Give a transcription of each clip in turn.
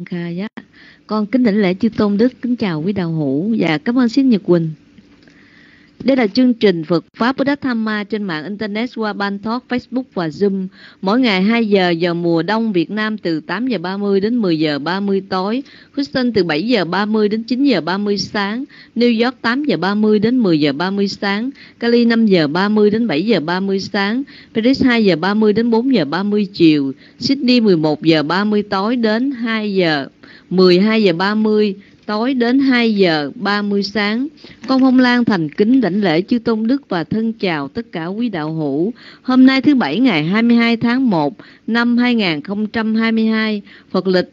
Kha giá. Con kính đảnh lễ chư tôn đức, kính chào quý đạo hữu và cảm ơn Siết Nhật Quỳnh. Đây là chương trình Phật Pháp Buddha Dhamma trên mạng Internet qua Ban Talk, Facebook và Zoom. Mỗi ngày 2 giờ giờ mùa đông Việt Nam từ 8 giờ 30 đến 10 giờ 30 tối. Houston từ 7 giờ 30 đến 9 giờ 30 sáng. New York 8 giờ 30 đến 10 giờ 30 sáng. Cali 5 giờ 30 đến 7 giờ 30 sáng. Paris 2 giờ 30 đến 4 giờ 30 chiều. Sydney 11 giờ 30 tối đến 12 giờ 30 tối đến 2 giờ 30 sáng. Con Phong Lan thành kính đảnh lễ chư tôn đức và thân chào tất cả quý đạo hữu. Hôm nay thứ Bảy ngày 22 tháng 1 năm 2022, Phật lịch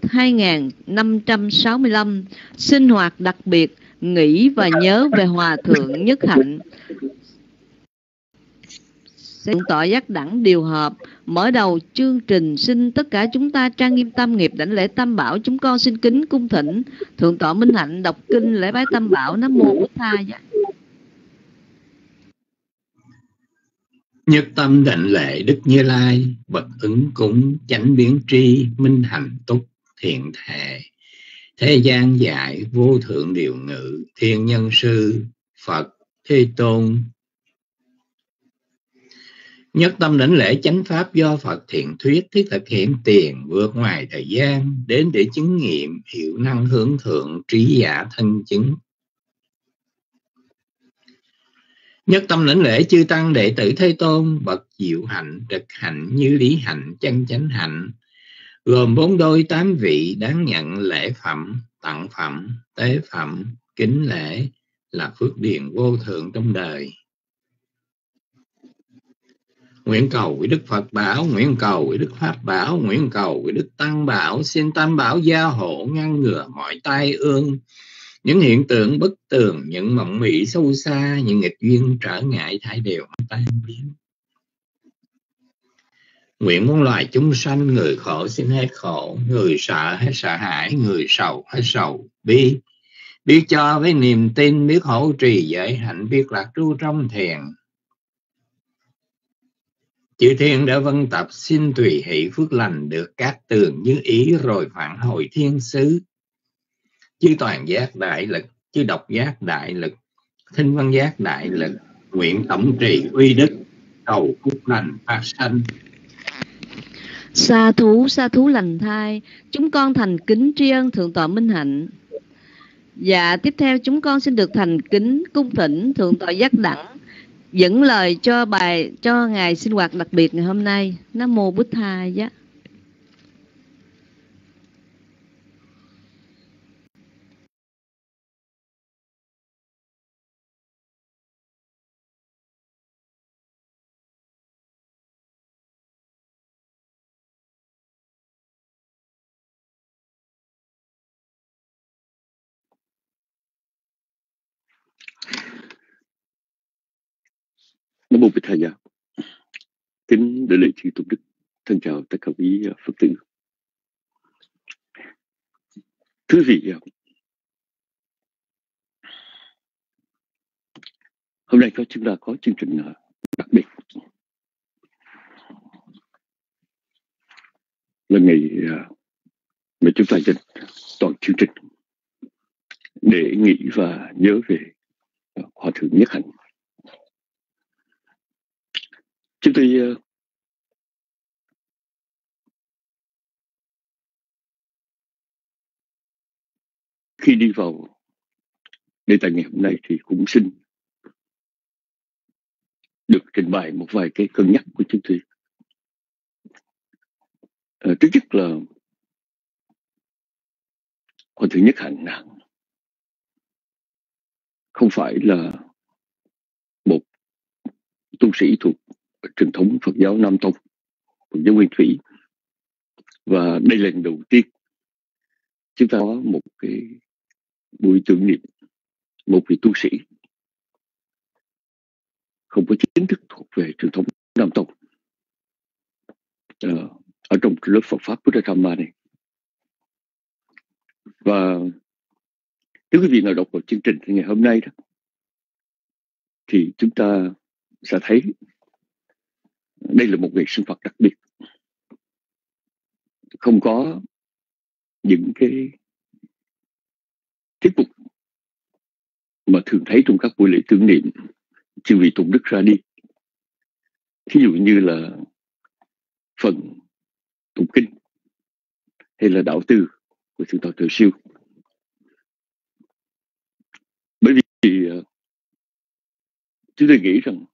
2565, sinh hoạt đặc biệt nghĩ và nhớ về Hòa Thượng Nhất Hạnh. Thượng tọa giác đẳng điều hợp. Mở đầu chương trình xin tất cả chúng ta trang nghiêm tam nghiệp đảnh lễ tam bảo. Chúng con xin kính cung thỉnh Thượng tọa Minh Hạnh đọc kinh lễ bái tam bảo. Nam mô Bổn Tha. Nhất tâm đảnh lễ Đức Như Lai, bậc ứng cúng chánh biến tri, minh hạnh túc thiện thệ, thế gian dạy vô thượng điều ngự, thiên nhân sư Phật Thế Tôn. Nhất tâm đảnh lễ chánh pháp do Phật thiện thuyết, thiết thực hiện tiền, vượt ngoài thời gian, đến để chứng nghiệm, hiệu năng hướng thượng, trí giả thân chứng. Nhất tâm đảnh lễ chư tăng đệ tử Thế Tôn, bậc diệu hạnh, trực hạnh, như lý hạnh, chân chánh hạnh, gồm 4 đôi 8 vị đáng nhận lễ phẩm, tặng phẩm, tế phẩm, kính lễ là phước điền vô thượng trong đời. Nguyện cầu với Đức Phật bảo, nguyện cầu với Đức Pháp bảo, nguyện cầu với Đức Tăng bảo, xin Tam bảo gia hộ ngăn ngừa mọi tai ương, những hiện tượng bất tường, những mộng mị sâu xa, những nghịch duyên trở ngại thải đều tan biến. Nguyện muôn loài chúng sanh, người khổ xin hết khổ, người sợ hết sợ hãi, người sầu hết sầu bi, biết cho với niềm tin, biết hỗ trì giới hạnh, biết lạc trú trong thiền. Chư thiên đã vân tập xin tùy hỷ phước lành được các tường như ý, rồi phản hồi thiên xứ. Chư toàn giác đại lực, chư độc giác đại lực, thinh văn giác đại lực, nguyện tổng trì uy đức, cầu phúc lành phát sanh. Sa thú lành thai. Chúng con thành kính tri ân Thượng tọa Minh Hạnh. Dạ, tiếp theo chúng con xin được thành kính cung thỉnh Thượng tọa giác đẳng dẫn lời cho ngài sinh hoạt đặc biệt ngày hôm nay. Nam mô Bổn Tha giá. Nam mô Bổn Thầy Giá. Kính đảnh lễ chư tôn đức, thân chào tất cả quý Phật tử. Thưa vị, hôm nay chúng ta có chương trình đặc biệt là ngày mà chúng ta dành toàn chương trình để nghĩ và nhớ về Hòa Thượng Nhất Hạnh. Chúng tôi khi đi vào đề tài ngày hôm nay thì cũng xin được trình bày một vài cái cân nhắc của chúng tôi. Thứ nhất là Hòa Thượng Nhất Hạnh không phải là một tu sĩ thuộc truyền thống Phật giáo Nam Tông, Phật giáo Nguyên Thủy, và đây là lần đầu tiên chúng ta có một cái buổi tưởng niệm một vị tu sĩ không có chính thức thuộc về truyền thống Nam Tông ở trong lớp Phật Pháp Buddha Dhamma này. Và nếu quý vị nào đọc vào chương trình ngày hôm nay đó, thì chúng ta sẽ thấy đây là một ngày sinh Phật đặc biệt, không có những cái tiết mục mà thường thấy trong các buổi lễ tưởng niệm chư vị tụng đức ra đi. Thí dụ như là phần tụng kinh hay là đạo từ của Thượng tọa Từ Siêu. Bởi vì chúng tôi nghĩ rằng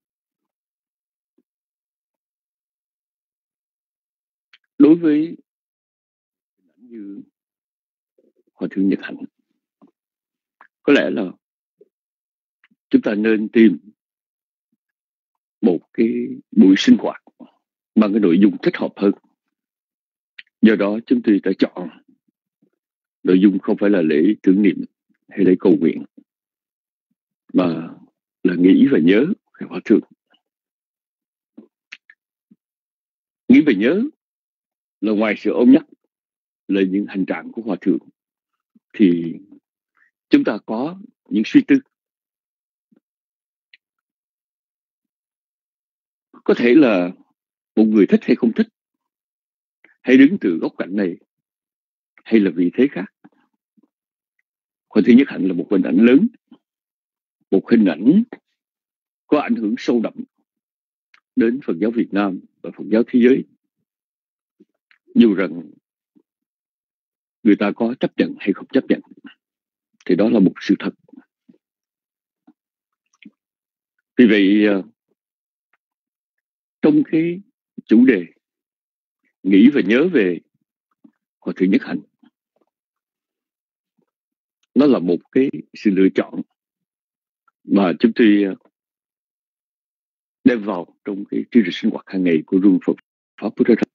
đối với như Hòa Thượng Nhật Hạnh, có lẽ là chúng ta nên tìm một cái buổi sinh hoạt bằng cái nội dung thích hợp hơn. Do đó chúng tôi đã chọn nội dung không phải là lễ tưởng niệm hay lễ cầu nguyện, mà là nghĩ và nhớ về Hòa Thượng. Nghĩ và nhớ là ngoài sự ôm nhắc là những hành trạng của Hòa Thượng, thì chúng ta có những suy tư. Có thể là một người thích hay không thích, hay đứng từ góc cạnh này hay là vị thế khác. Hòa Thượng Nhất Hạnh là một hình ảnh lớn, một hình ảnh có ảnh hưởng sâu đậm đến Phật giáo Việt Nam và Phật giáo thế giới. Dù rằng người ta có chấp nhận hay không chấp nhận thì đó là một sự thật. Vì vậy trong cái chủ đề nghĩ và nhớ về Hòa Thượng Nhất Hạnh, nó là một cái sự lựa chọn mà chúng tôi đem vào trong cái chương trình sinh hoạt hàng ngày của Rung Phật Pháp Bồ Tát.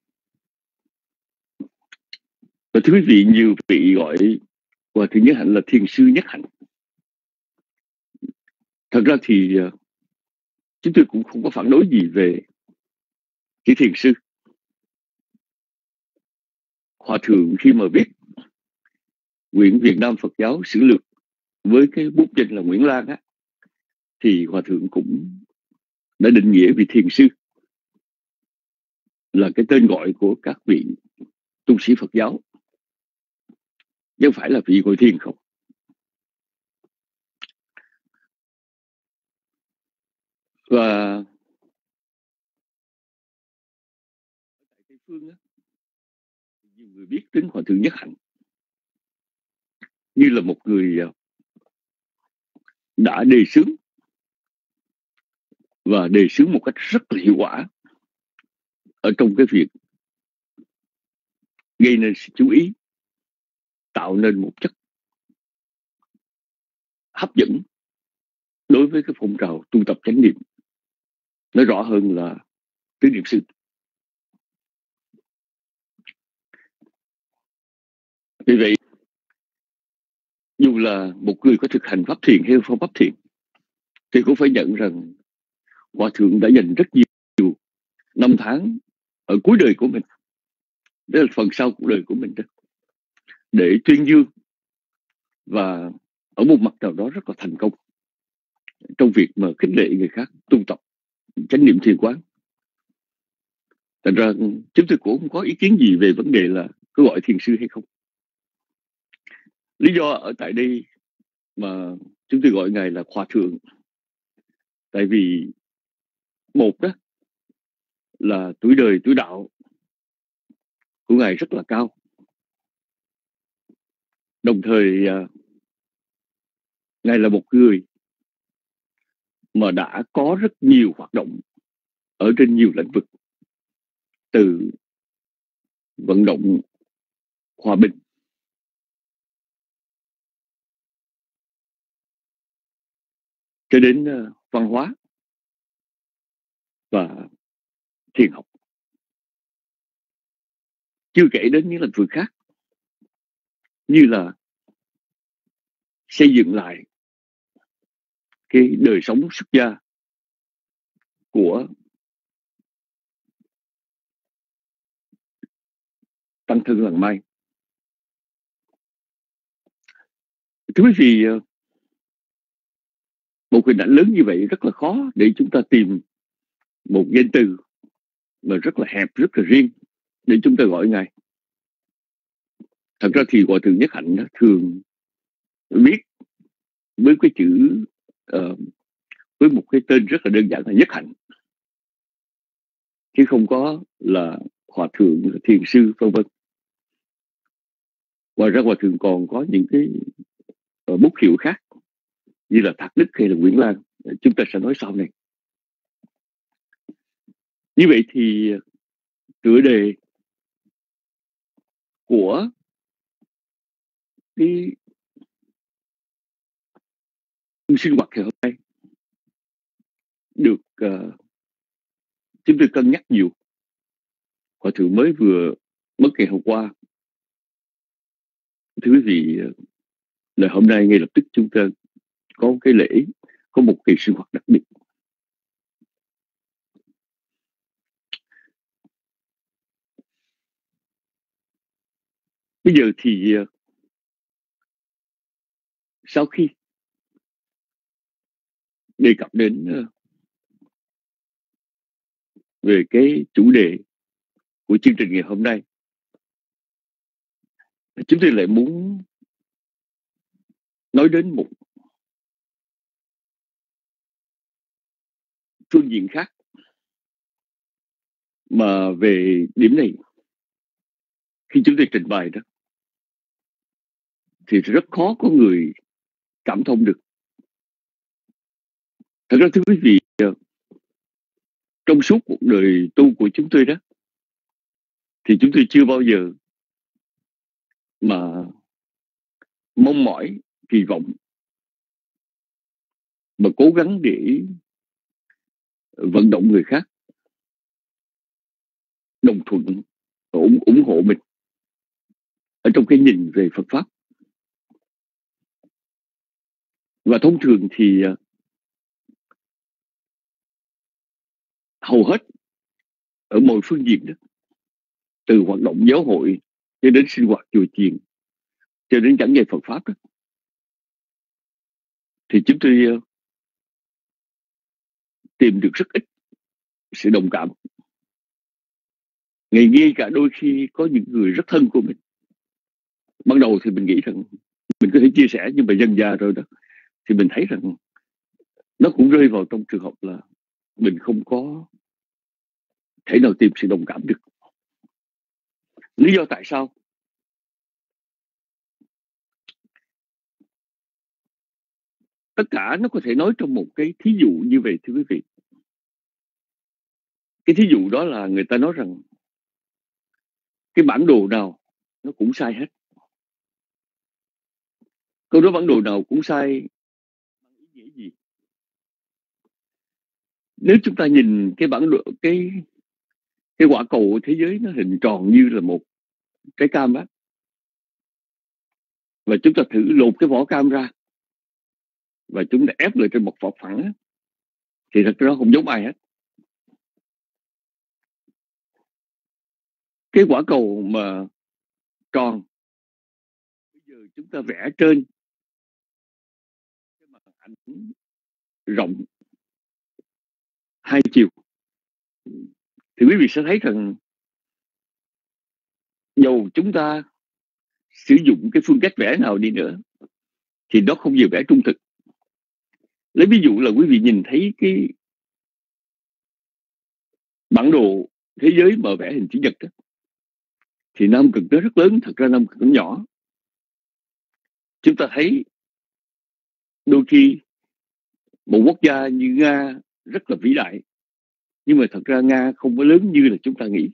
Và thưa quý vị, nhiều vị gọi Hòa Thượng Nhất Hạnh là thiền sư Nhất Hạnh. Thật ra thì chúng tôi cũng không có phản đối gì về chữ thiền sư. Hòa Thượng khi mà viết quyển Việt Nam Phật giáo sử lược với cái bút danh là Nguyễn Lan á, thì Hòa Thượng cũng đã định nghĩa vị thiền sư là cái tên gọi của các vị tu sĩ Phật giáo, chứ không phải là vị ngồi thiền không. Và tại Tây Phương á, nhiều người biết đến Hòa Thượng Nhất Hạnh như là một người đã đề xướng, và đề xướng một cách rất là hiệu quả ở trong cái việc gây nên sự chú ý, tạo nên một chất hấp dẫn đối với cái phong trào tu tập chánh niệm. Nói rõ hơn là tứ niệm xứ. Vì vậy, dù là một người có thực hành pháp thiền hay không pháp thiền, thì cũng phải nhận rằng Hòa Thượng đã dành rất nhiều năm tháng ở cuối đời của mình, đó là phần sau cuộc đời của mình đó, để tuyên dương và ở một mặt nào đó rất là thành công trong việc mà khích lệ người khác tu tập chánh niệm thiền quán. Thành ra chúng tôi cũng không có ý kiến gì về vấn đề là có gọi thiền sư hay không. Lý do ở tại đây mà chúng tôi gọi ngài là Hòa Thượng, tại vì một đó là tuổi đời tuổi đạo của ngài rất là cao, đồng thời ngài là một người mà đã có rất nhiều hoạt động ở trên nhiều lĩnh vực, từ vận động hòa bình, cho đến văn hóa và thiền học, chưa kể đến những lĩnh vực khác như là xây dựng lại cái đời sống xuất gia của tăng thân Làng Mai. Thưa quý vị, một hình ảnh lớn như vậy rất là khó để chúng ta tìm một danh từ mà rất là hẹp, rất là riêng để chúng ta gọi ngài. Thật ra thì Hòa Thượng Nhất Hạnh thường viết với cái chữ với một cái tên rất là đơn giản là Nhất Hạnh, chứ không có là Hòa Thượng, Thiền Sư vân vân. Ngoài ra Hòa Thượng còn có những cái bút hiệu khác như là Thạc Đức hay là Nguyễn Lan, chúng ta sẽ nói sau này. Như vậy thì tựa đề của cái sinh hoạt ngày hôm nay được chúng tôi cân nhắc nhiều. Hòa Thượng mới vừa mất ngày hôm qua. Thưa quý vị, là hôm nay ngay lập tức chúng ta có cái lễ, có một kỳ sinh hoạt đặc biệt. Bây giờ thì sau khi đề cập đến về cái chủ đề của chương trình ngày hôm nay, chúng tôi lại muốn nói đến một phương diện khác. Mà về điểm này, khi chúng tôi trình bày đó thì rất khó có người cảm thông được. Thật ra thưa quý vị, trong suốt cuộc đời tu của chúng tôi đó, thì chúng tôi chưa bao giờ mà mong mỏi, kỳ vọng mà cố gắng để vận động người khác đồng thuận và ủng hộ mình ở trong cái nhìn về Phật Pháp. Và thông thường thì hầu hết ở mọi phương diện đó, từ hoạt động giáo hội cho đến sinh hoạt chùa chiền cho đến giảng dạy Phật Pháp đó, thì chúng tôi tìm được rất ít sự đồng cảm. Ngay cả đôi khi có những người rất thân của mình, ban đầu thì mình nghĩ rằng mình có thể chia sẻ, nhưng mà dần dà rồi đó thì mình thấy rằng nó cũng rơi vào trong trường hợp là mình không có thể nào tìm sự đồng cảm được. Lý do tại sao? Tất cả nó có thể nói trong một cái thí dụ như vậy, thưa quý vị. Cái thí dụ đó là người ta nói rằng cái bản đồ nào nó cũng sai hết. Câu nói bản đồ nào cũng sai bằng ý nghĩa gì? Nếu chúng ta nhìn cái bản đồ, cái quả cầu của thế giới nó hình tròn như là một trái cam á, và chúng ta thử lột cái vỏ cam ra và chúng ta ép lại trên một vỏ phẳng á, thì thật ra không giống ai hết. Cái quả cầu mà tròn, bây giờ chúng ta vẽ trên cái màn ảnh rộng 2 chiều, thì quý vị sẽ thấy rằng dầu chúng ta sử dụng cái phương cách vẽ nào đi nữa thì nó không bao giờ vẽ trung thực. Lấy ví dụ là quý vị nhìn thấy cái bản đồ thế giới mà vẽ hình chữ nhật đó, thì Nam Cực nó rất lớn, thật ra Nam Cực nó nhỏ. Chúng ta thấy đôi khi một quốc gia như Nga rất là vĩ đại, nhưng mà thật ra Nga không có lớn như là chúng ta nghĩ.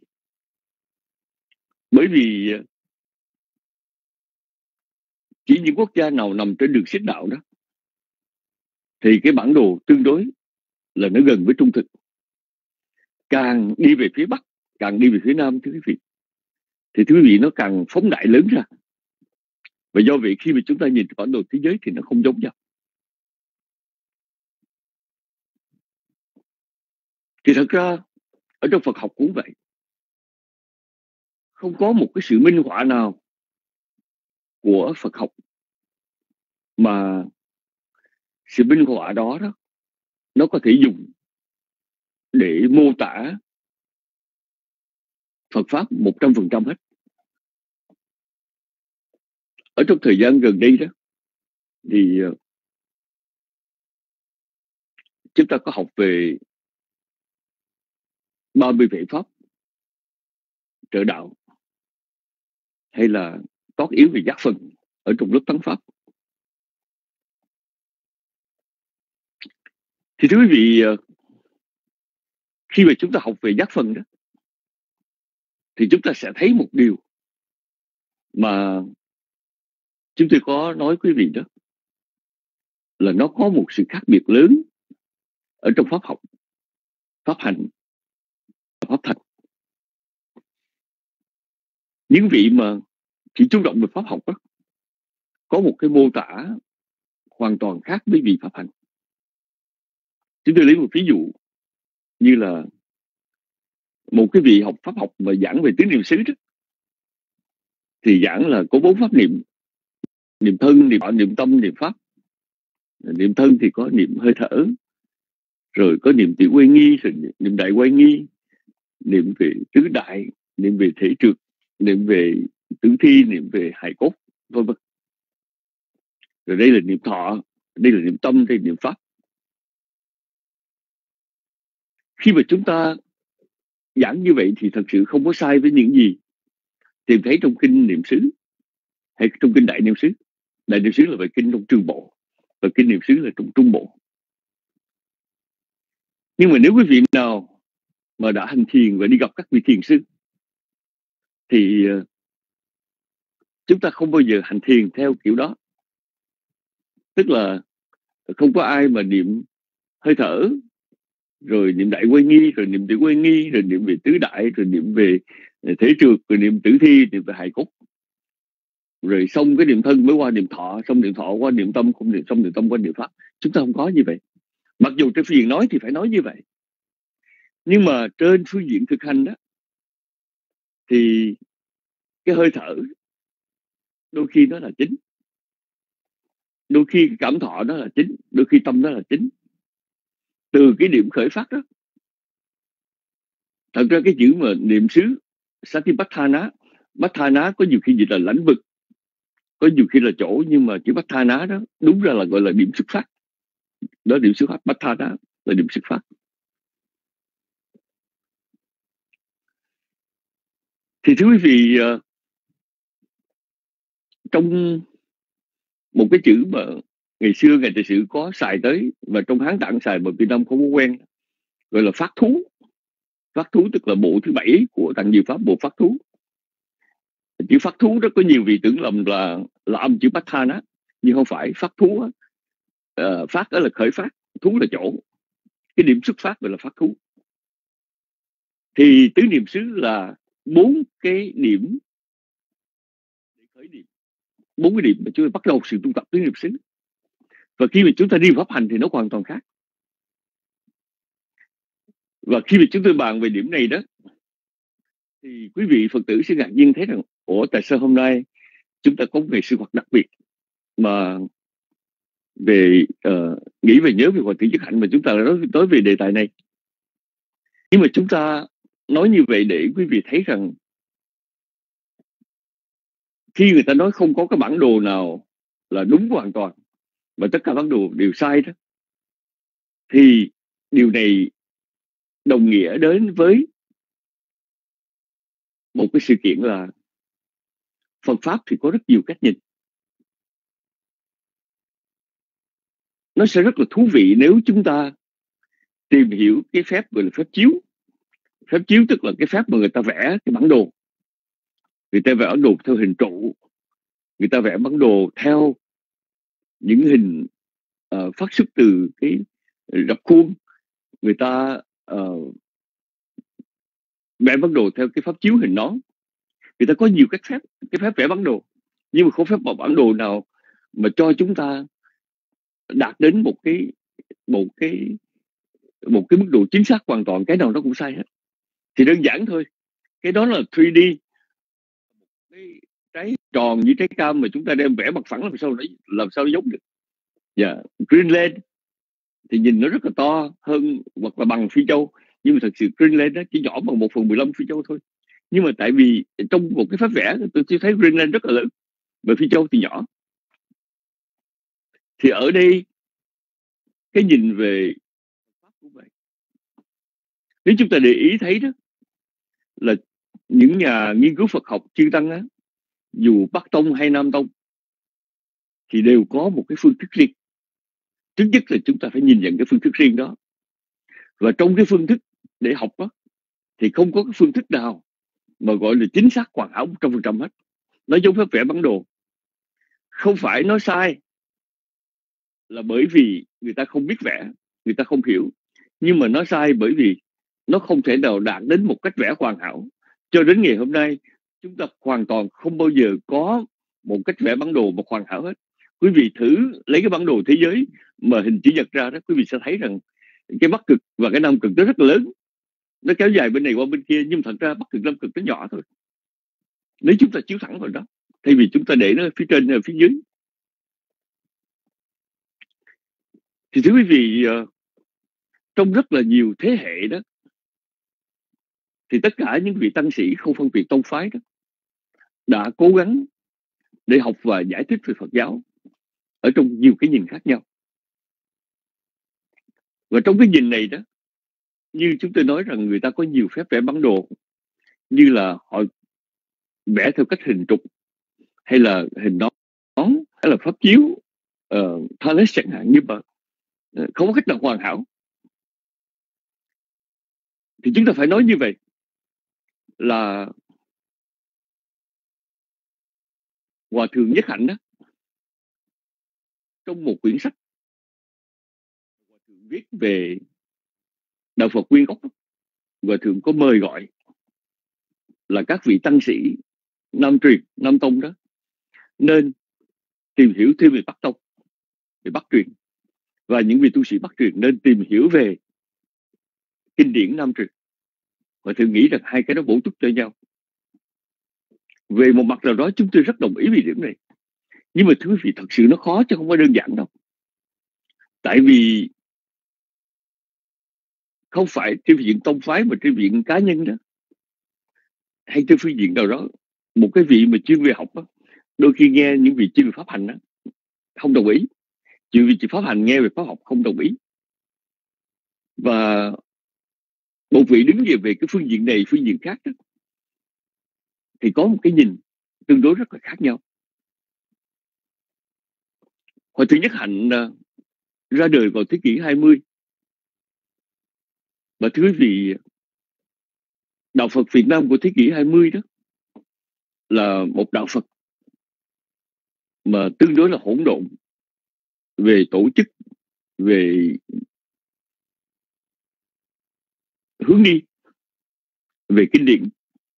Bởi vì chỉ những quốc gia nào nằm trên đường xích đạo đó thì cái bản đồ tương đối là nó gần với trung thực. Càng đi về phía Bắc, càng đi về phía Nam, thưa quý vị, thì thưa quý vị nó càng phóng đại lớn ra. Và do vậy khi mà chúng ta nhìn bản đồ thế giới thì nó không giống nhau. Thì thật ra ở trong Phật học cũng vậy. Không có một cái sự minh họa nào của Phật học mà sự minh họa đó nó có thể dùng để mô tả Phật Pháp 100% hết. ở trong thời gian gần đây đó thì chúng ta có học về 30 vệ pháp trợ đạo, hay là cốt yếu về giác phần ở trong lớp Thắng Pháp. Thì thưa quý vị, khi mà chúng ta học về giác phần đó, thì chúng ta sẽ thấy một điều mà chúng tôi có nói quý vị đó, là nó có một sự khác biệt lớn ở trong pháp học, pháp hành, pháp thành. Những vị mà chỉ chú trọng về pháp học đó, có một cái mô tả hoàn toàn khác với vị pháp hành. Chúng tôi lấy một ví dụ như là một cái vị học pháp học mà giảng về tứ niệm xứ đó, thì giảng là có 4 pháp niệm: niệm thân, niệm thọ, niệm tâm, niệm pháp. Niệm thân thì có niệm hơi thở, rồi có niệm tiểu quay nghi, rồi niệm đại quay nghi, niệm về tứ đại, niệm về thể trượt, niệm về tử thi, niệm về hài cốt, vân vân. Rồi đây là niệm thọ, đây là niệm tâm, đây là niệm pháp. Khi mà chúng ta giảng như vậy thì thật sự không có sai với những gì tìm thấy trong kinh niệm xứ hay trong kinh đại niệm xứ. Đại niệm xứ là bài kinh trong trường bộ, và kinh niệm xứ là trong trung bộ. Nhưng mà nếu quý vị nào mà đã hành thiền và đi gặp các vị thiền sư, thì chúng ta không bao giờ hành thiền theo kiểu đó. Tức là không có ai mà niệm hơi thở, rồi niệm đại quay nghi, rồi niệm tiểu quay nghi, rồi niệm về tứ đại, rồi niệm về thể trượt, rồi niệm tử thi, niệm về hài cốt. Rồi xong cái niệm thân mới qua niệm thọ, xong niệm thọ qua niệm tâm, không niệm xong niệm tâm qua niệm pháp. Chúng ta không có như vậy. Mặc dù trên phương diện nói thì phải nói như vậy, nhưng mà trên phương diện thực hành đó, thì cái hơi thở đôi khi nó là chính, đôi khi cái cảm thọ đó là chính, đôi khi tâm đó là chính. Từ cái điểm khởi phát đó, thật ra cái chữ mà niệm xứ Satipatthana, Patthana có nhiều khi dịch là lãnh vực, có nhiều khi là chỗ, nhưng mà chữ Patthana đó đúng ra là gọi là điểm xuất phát. Đó, điểm xuất phát. Patthana là điểm xuất phát. Thì thưa quý vị, trong một cái chữ mà ngày xưa ngày lịch sử có xài tới, và trong Hán Tạng xài mà Việt Nam không có quen, gọi là phát thú. Phát thú tức là bộ thứ 7 của Tạng Diệu Pháp, bộ phát thú. Chữ phát thú rất có nhiều vị tưởng lầm là âm chữ Patthana, nhưng không phải. Phát thú phát đó là khởi phát, thú là chỗ, cái điểm xuất phát gọi là phát thú. Thì tứ niệm xứ là 4 cái điểm để khởi điểm, 4 cái điểm mà chúng ta bắt đầu sự tu tập tứ niệm xứ. Và khi mà chúng ta đi pháp hành thì nó hoàn toàn khác. Và khi mà chúng tôi bàn về điểm này đó, thì quý vị Phật tử sẽ ngạc nhiên thấy rằng, tại sao hôm nay chúng ta có về sinh hoạt đặc biệt mà về nghĩ về nhớ về Hòa Thượng Nhất Hạnh mà chúng ta nói về đề tài này. Nhưng mà chúng ta nói như vậy để quý vị thấy rằng, khi người ta nói không có cái bản đồ nào là đúng hoàn toàn, mà tất cả bản đồ đều sai đó, thì điều này đồng nghĩa đến với một cái sự kiện là Phật Pháp thì có rất nhiều cách nhìn. Nó sẽ rất là thú vị nếu chúng ta tìm hiểu cái phép gọi là phép chiếu. Phép chiếu tức là cái phép mà người ta vẽ cái bản đồ. Người ta vẽ bản đồ theo hình trụ, người ta vẽ bản đồ theo những hình phát xuất từ cái rập khuôn. Người ta vẽ bản đồ theo cái pháp chiếu hình nón. Người ta có nhiều cách phép, cái phép vẽ bản đồ, nhưng mà không phép bản đồ nào mà cho chúng ta đạt đến một cái mức độ chính xác hoàn toàn. Cái nào nó cũng sai hết. Thì đơn giản thôi, cái đó là 3D, cái trái tròn như trái cam mà chúng ta đem vẽ bằng phẳng làm sao nó giống được. Greenland thì nhìn nó rất là to hơn hoặc là bằng Phi Châu, nhưng mà thật sự Greenland nó chỉ nhỏ bằng 1/15 Phi Châu thôi. Nhưng mà tại vì trong một cái phép vẽ tôi thấy Greenland rất là lớn, và Phi Châu thì nhỏ. Thì ở đây cái nhìn về Pháp cũng vậy. Nếu chúng ta để ý thấy đó là những nhà nghiên cứu Phật học chư tăng á, dù Bắc Tông hay Nam Tông thì đều có một cái phương thức riêng. Trước nhất là chúng ta phải nhìn nhận cái phương thức riêng đó. Và trong cái phương thức để học đó thì không có cái phương thức nào mà gọi là chính xác hoàn hảo 100% hết. Nó giống với vẽ bản đồ. Không phải nó sai là bởi vì người ta không biết vẽ, người ta không hiểu. Nhưng mà nó sai bởi vì nó không thể nào đạt đến một cách vẽ hoàn hảo. Cho đến ngày hôm nay, chúng ta hoàn toàn không bao giờ có một cách vẽ bản đồ một hoàn hảo hết. Quý vị thử lấy cái bản đồ thế giới mà hình chữ nhật ra đó, quý vị sẽ thấy rằng cái Bắc Cực và cái Nam Cực nó rất là lớn. Nó kéo dài bên này qua bên kia, nhưng thật ra Bắc Cực Nam Cực nó nhỏ thôi. Nếu chúng ta chiếu thẳng vào đó, thay vì chúng ta để nó phía trên hay phía dưới. Thì thưa quý vị, trong rất là nhiều thế hệ đó, thì tất cả những vị tăng sĩ không phân biệt tông phái đó đã cố gắng để học và giải thích về Phật giáo ở trong nhiều cái nhìn khác nhau. Và trong cái nhìn này đó, như chúng tôi nói rằng người ta có nhiều phép vẽ bản đồ, như là họ vẽ theo cách hình trục, hay là hình nón, hay là pháp chiếu, Thales chẳng hạn, nhưng mà không có cách nào hoàn hảo. Thì chúng ta phải nói như vậy là Hòa Thượng Nhất Hạnh đó, trong một quyển sách Hòa Thượng viết về Đạo Phật nguyên gốc, Hòa Thượng có mời gọi là các vị tăng sĩ Nam truyền, Nam Tông đó nên tìm hiểu thêm về Bắc Tông, về Bắc truyền, và những vị tu sĩ Bắc truyền nên tìm hiểu về kinh điển Nam truyền. Hòa Thượng nghĩ rằng hai cái đó bổ túc cho nhau. Về một mặt nào đó chúng tôi rất đồng ý về điểm này. Nhưng mà thưa quý vị, thật sự nó khó chứ không phải đơn giản đâu. Tại vì không phải trên phương diện tông phái mà trên phương diện cá nhân đó, hay trên phương diện nào đó, một cái vị mà chuyên về học đó, đôi khi nghe những vị chuyên về pháp hành đó, không đồng ý. Chuyện vị pháp hành nghe về pháp học không đồng ý. Và một vị đứng về cái phương diện này, phương diện khác đó, thì có một cái nhìn tương đối rất là khác nhau. Hòa Thượng Nhất Hạnh ra đời vào thế kỷ 20. Và thưa quý vị, Đạo Phật Việt Nam của thế kỷ 20 đó là một đạo Phật mà tương đối là hỗn độn về tổ chức, về hướng đi, về kinh điển.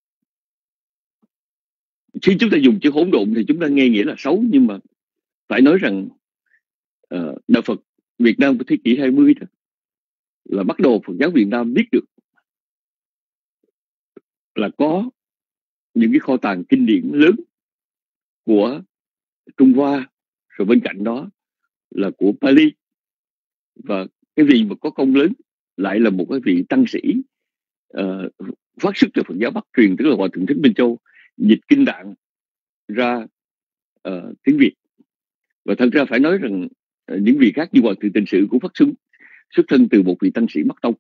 Khi chúng ta dùng chữ hỗn độn thì chúng ta nghe nghĩa là xấu, nhưng mà phải nói rằng Đạo Phật Việt Nam của thế kỷ 20 đó là bắt đầu Phật giáo Việt Nam biết được là có những cái kho tàng kinh điển lớn của Trung Hoa, rồi bên cạnh đó là của Pali. Và cái vị mà có công lớn lại là một cái vị tăng sĩ phát xuất từ Phật giáo Bắc truyền, tức là Hòa Thượng Thích Minh Châu, dịch kinh Tạng ra tiếng Việt. Và thật ra phải nói rằng những vị khác như Hòa Thượng Tịnh Sự cũng xuất thân từ một vị tăng sĩ Bắc Tông.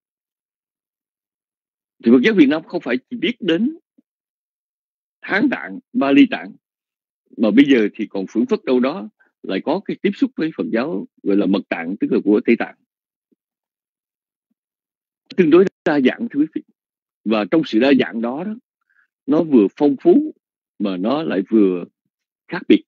Thì Phật giáo Việt Nam không phải chỉ biết đến Hán Tạng, Bali Tạng, mà bây giờ thì còn phưởng phất đâu đó lại có cái tiếp xúc với Phật giáo gọi là Mật Tạng, tức là của Tây Tạng. Tương đối đa dạng thưa quý vị. Và trong sự đa dạng đó, nó vừa phong phú mà nó lại vừa khác biệt.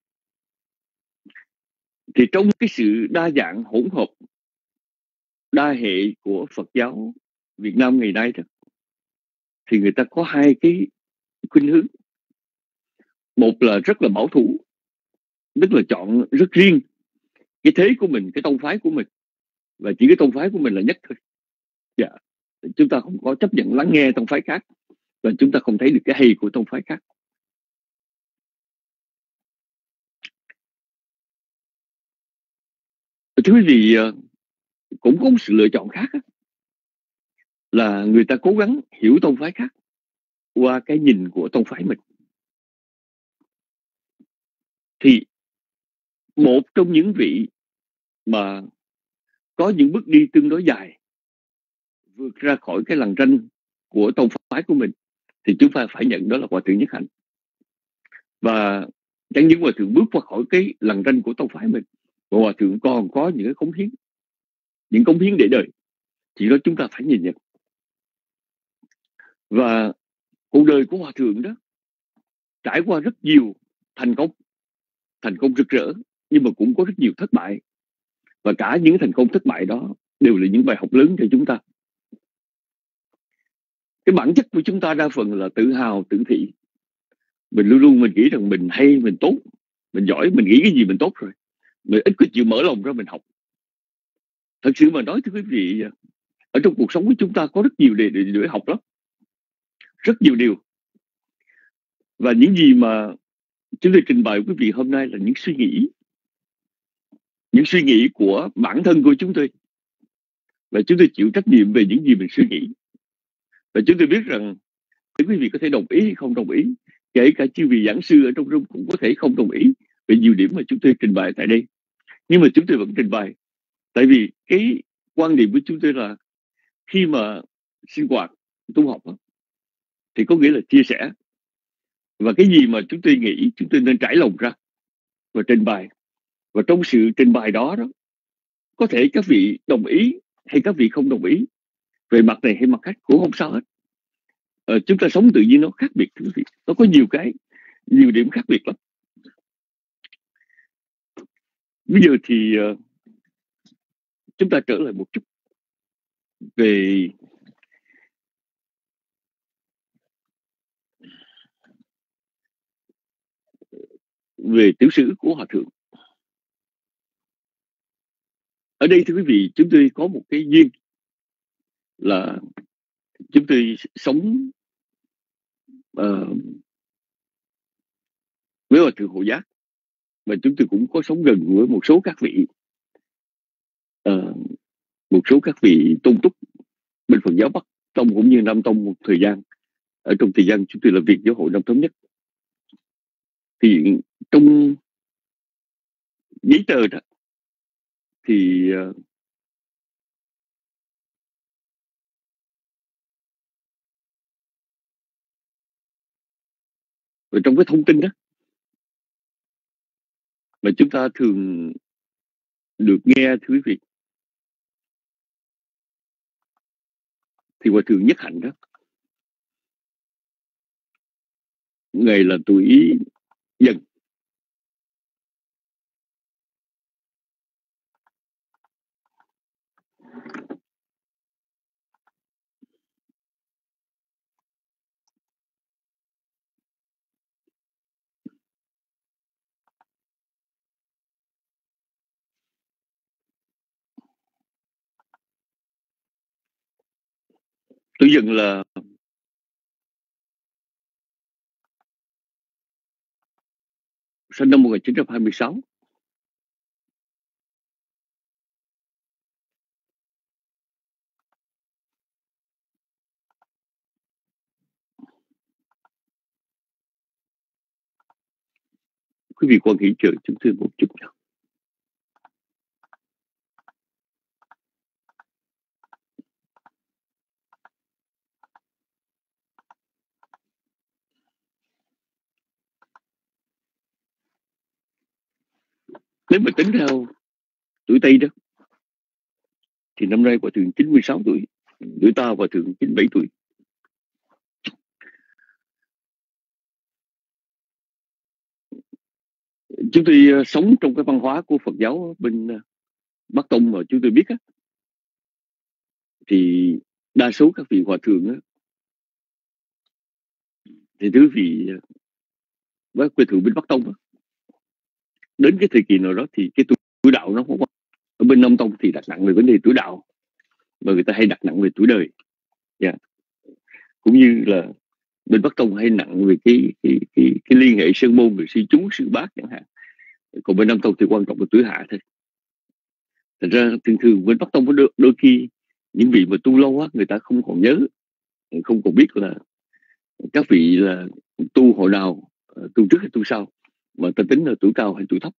Thì trong cái sự đa dạng hỗn hợp, đa hệ của Phật giáo Việt Nam ngày nay đó, thì người ta có hai cái khuynh hướng. Một là rất là bảo thủ, tức là chọn rất riêng cái thế của mình, cái tông phái của mình, và chỉ cái tông phái của mình là nhất thôi. Chúng ta không có chấp nhận lắng nghe tông phái khác, và chúng ta không thấy được cái hay của tông phái khác. Thưa quý vị, cũng có một sự lựa chọn khác, là người ta cố gắng hiểu tông phái khác qua cái nhìn của tông phái mình. thì một trong những vị mà có những bước đi tương đối dài vượt ra khỏi cái lằn ranh của tông phái của mình thì chúng ta phải nhận đó là Hòa thượng Nhất Hạnh. Và chẳng những Hòa thượng bước qua khỏi cái lằn ranh của tông phái mình, mà Hòa thượng còn có những cái cống hiến, những cống hiến để đời, chỉ đó chúng ta phải nhìn nhận. Và cuộc đời của Hòa thượng đó trải qua rất nhiều thành công rực rỡ, nhưng mà cũng có rất nhiều thất bại, và cả những thành công thất bại đó đều là những bài học lớn cho chúng ta. Cái bản chất của chúng ta đa phần là tự hào, tự thị. Mình luôn luôn mình nghĩ rằng mình hay, mình tốt, mình giỏi, mình nghĩ cái gì mình tốt rồi. Mình ít có chịu mở lòng ra mình học. Thật sự mà nói thưa quý vị, ở trong cuộc sống của chúng ta có rất nhiều để học lắm. Rất nhiều điều. Và những gì mà chúng tôi trình bày quý vị hôm nay là những suy nghĩ. Những suy nghĩ của bản thân của chúng tôi. Và chúng tôi chịu trách nhiệm về những gì mình suy nghĩ. Và chúng tôi biết rằng quý vị có thể đồng ý hay không đồng ý. Kể cả chư vị giảng sư ở trong room cũng có thể không đồng ý về nhiều điểm mà chúng tôi trình bày tại đây. Nhưng mà chúng tôi vẫn trình bày. Tại vì cái quan điểm của chúng tôi là khi mà sinh hoạt, tu học thì có nghĩa là chia sẻ. Và cái gì mà chúng tôi nghĩ chúng tôi nên trải lòng ra và trình bày. Và trong sự trình bày đó có thể các vị đồng ý hay các vị không đồng ý về mặt này hay mặt khác cũng không sao hết. Chúng ta sống tự nhiên nó khác biệt, quý vị. Nó có nhiều điểm khác biệt lắm. Bây giờ thì chúng ta trở lại một chút về tiểu sử của Hòa thượng. Ở đây thưa quý vị, chúng tôi có một cái duyên là chúng tôi sống với Hòa thượng Hộ Giác, mà chúng tôi cũng có sống gần với một số các vị tôn túc bên Phật giáo Bắc Tông cũng như Nam Tông một thời gian. Ở trong thời gian chúng tôi làm việc với Hội Nam Thống Nhất, thì trong giấy tờ đó thì và trong cái thông tin đó mà chúng ta thường được nghe, thưa quý vị, thì Hòa thượng Nhất Hạnh đó, ngày là tuổi Dần. Tuổi Dần là sinh năm 1926. Quý vị quan hỷ chờ chúng tôi một chút nào. Nếu mà tính theo tuổi Tây đó thì năm nay Hòa thượng 96 tuổi, tuổi ta Hòa thượng 97 tuổi. Chúng tôi sống trong cái văn hóa của Phật giáo bên Bắc Tông mà chúng tôi biết á, thì đa số các vị hòa thượng á, thì quý vị với quê thượng bên Bắc Tông á, đến cái thời kỳ nào đó thì cái tuổi đạo nó không có. Ở bên Nam Tông thì đặt nặng về vấn đề tuổi đạo, mà người ta hay đặt nặng về tuổi đời. Cũng như là bên Bắc Tông hay nặng về cái liên hệ sơn môn, về sư chú, sư bác chẳng hạn. Còn bên Nam Tông thì quan trọng là tuổi hạ thôi. Thật ra thường bên Bắc Tông có đôi khi những vị mà tu lâu á, người ta không còn nhớ, không còn biết là các vị là tu hồi nào, tu trước hay tu sau. mà ta tính là tuổi cao hay tuổi thấp.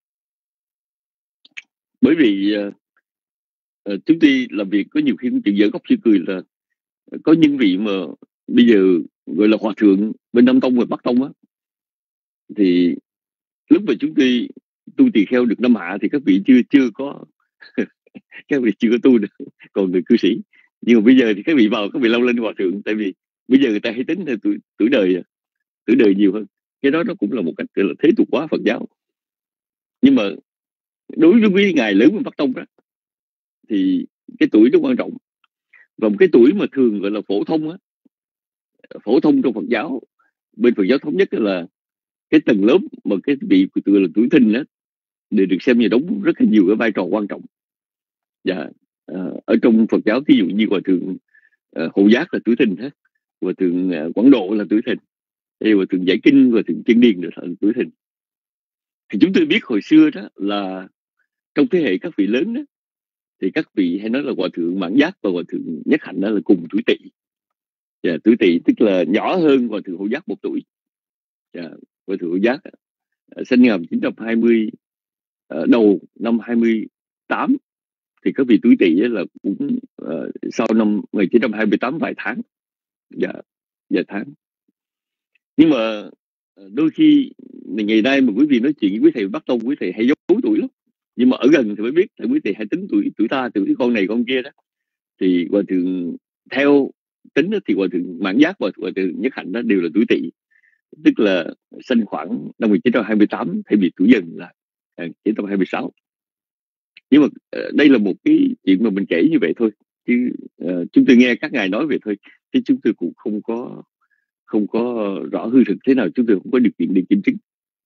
Bởi vì chúng tôi làm việc có nhiều khi cũng chuyện giỡn góc chưa cười là có những vị mà bây giờ gọi là hòa thượng bên Nam Tông và Bắc Tông á, thì lúc mà chúng tôi tu tỳ kheo được năm hạ thì các vị chưa có các vị chưa có tu được, còn người cư sĩ. Nhưng mà bây giờ thì các vị vào, các vị lâu lên hòa thượng, tại vì bây giờ người ta hay tính theo tuổi đời nhiều hơn. Cái đó nó cũng là một cách gọi là thế tục hóa Phật giáo. Nhưng mà đối với quý ngài lớn bên Bắc Tông đó thì cái tuổi nó quan trọng. Và một cái tuổi mà thường gọi là phổ thông á, phổ thông trong Phật giáo, bên Phật giáo thống nhất là cái tầng lớp mà cái vị gọi là tuổi thìn đó đều được xem như đóng rất là nhiều cái vai trò quan trọng. Và ở trong Phật giáo ví dụ như hòa thượng Hộ Giác là tuổi thìn hết, hòa thượng Quảng Độ là tuổi thìn, hòa thượng Giải Kinh, hòa thượng Chân Điền là tuổi thìn. Thì chúng tôi biết hồi xưa đó là trong thế hệ các vị lớn đó, thì các vị hay nói là hòa thượng Mãn Giác và hòa thượng Nhất Hạnh đó là cùng tuổi Tỵ. Tuổi Tỵ tức là nhỏ hơn hòa thượng Hộ Giác 1 tuổi. Hòa thượng Hộ Giác sinh năm 1920, đầu năm 28, thì các vị tuổi Tỵ là cũng sau năm 1928 vài tháng. Vài tháng. Nhưng mà đôi khi ngày nay mà quý vị nói chuyện với quý thầy Bắc Tông, quý thầy hay giấu tuổi lắm. Nhưng mà ở gần thì mới biết, tại quý thầy hay tính tuổi ta, tuổi con này con kia đó. Thì hòa thượng theo tính đó, thì hòa thượng Mãn Giác và hòa thượng Nhất Hạnh đó đều là tuổi Tỵ, tức là sinh khoảng năm 1928, thay vì tuổi Dần là 1926. Nhưng mà đây là một cái chuyện mà mình kể như vậy thôi, chứ chúng tôi nghe các ngài nói vậy thôi, chứ chúng tôi cũng không có rõ hư thực thế nào, chúng tôi không có điều kiện để kiểm chứng.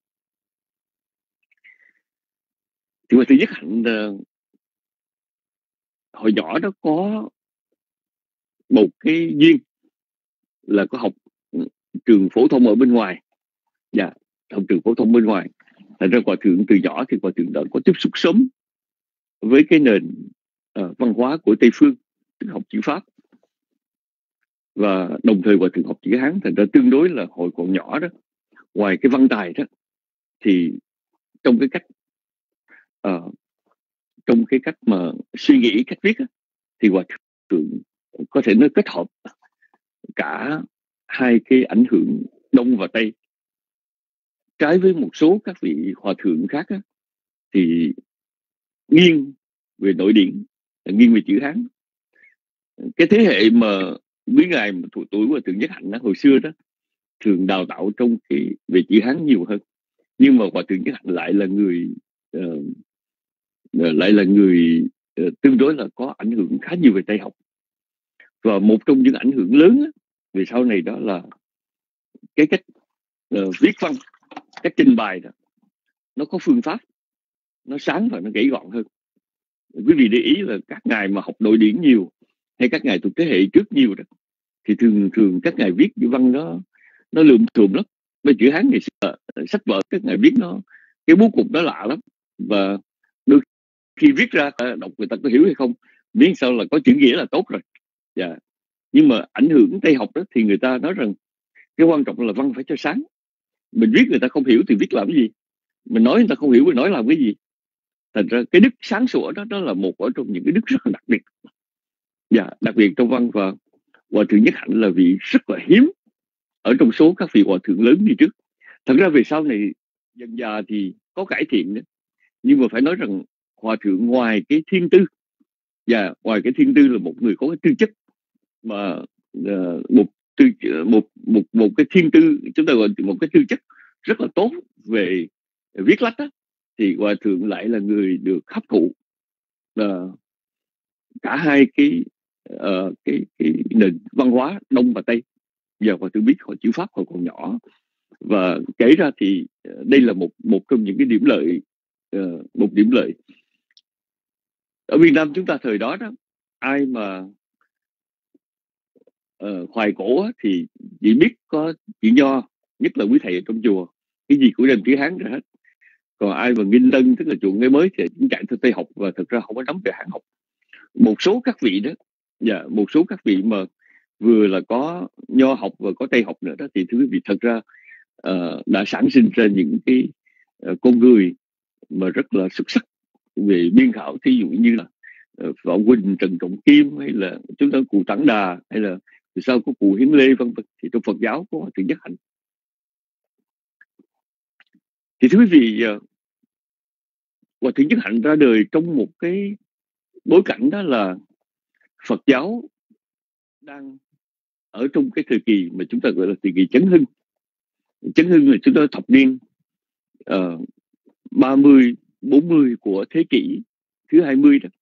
Thì hòa thượng Nhất Hạnh hồi nhỏ đó có một cái duyên là có học trường phổ thông ở bên ngoài. Học trường phổ thông bên ngoài. Thành ra hòa thượng từ nhỏ thì hòa thượng đã có tiếp xúc sớm với cái nền văn hóa của Tây Phương, tức học chữ Pháp, và đồng thời hòa thượng học chữ Hán. Thành ra tương đối là hồi còn nhỏ đó, ngoài cái văn tài đó, thì trong cái cách mà suy nghĩ, cách viết đó, thì hòa thượng có thể nói kết hợp cả hai cái ảnh hưởng Đông và Tây. Trái với một số các vị hòa thượng khác á, thì nghiêng về nội điển, nghiêng về chữ Hán. Cái thế hệ mà quý ngài thuộc tuổi hòa thượng Nhất Hạnh đó, hồi xưa đó thường đào tạo trong cái về chữ Hán nhiều hơn. Nhưng mà hòa thượng Nhất Hạnh lại là người tương đối là có ảnh hưởng khá nhiều về Tây học. Và một trong những ảnh hưởng lớn á, về sau này đó là cái cách viết văn, cách trình bày đó, nó có phương pháp, nó sáng và nó gãy gọn hơn. Quý vị để ý là các ngài mà học nội điển nhiều, hay các ngài thuộc thế hệ trước nhiều đó, thì thường các ngài viết chữ văn nó lượm thượm lắm. Bên chữ Hán ngày xưa sách vở các ngài viết nó, cái bố cục nó lạ lắm, và đôi khi viết ra đọc người ta có hiểu hay không, miễn sao là có chữ nghĩa là tốt rồi. Nhưng mà ảnh hưởng Tây học đó thì người ta nói rằng cái quan trọng là văn phải cho sáng. Mình viết người ta không hiểu thì viết làm cái gì, mình nói người ta không hiểu mình nói làm cái gì. Thành ra cái đức sáng sủa đó là một ở trong những cái đức rất là đặc biệt. Đặc biệt trong văn. Và hòa thượng Nhất Hạnh là vị rất là hiếm ở trong số các vị hòa thượng lớn đi trước. Thật ra về sau này dần dà thì có cải thiện nữa, nhưng mà phải nói rằng hòa thượng ngoài cái thiên tư, ngoài cái thiên tư là một người có cái tư chất, mà một cái thiên tư, chúng ta gọi một cái tư chất rất là tốt về viết lách đó, thì hòa thượng lại là người được hấp thụ cả hai cái nền văn hóa Đông và Tây. Giờ hòa thượng biết họ chữ Pháp hồi còn nhỏ, và kể ra thì đây là một trong những cái điểm lợi, một điểm lợi. Ở Việt Nam chúng ta thời đó ai mà hoài cổ thì chỉ biết có chữ Nho, nhất là quý thầy ở trong chùa, cái gì cũng đem chữ Hán ra hết. Còn ai mà nghinh tân, tức là chuộng cái mới, thì cũng chạy theo Tây học, và thật ra không có nắm về Hán học. Một số các vị đó, một số các vị mà vừa là có Nho học và có Tây học nữa đó, thì thưa quý vị, thật ra đã sản sinh ra những cái con người mà rất là xuất sắc về biên khảo, thí dụ như là Võ Huynh, Trần Trọng Kim, hay là chúng ta cụ Tản Đà, hay là từ sau có cụ Hiến Lê, vân vân. Thì trong Phật giáo có Hòa Thượng Nhất Hạnh. Thì thưa quý vị, Hòa Thượng Nhất Hạnh ra đời trong một cái bối cảnh đó là Phật giáo đang ở trong cái thời kỳ mà chúng ta gọi là thời kỳ chấn hưng. Chấn hưng là chúng ta thập niên 30, 40 của thế kỷ thứ 20 đó.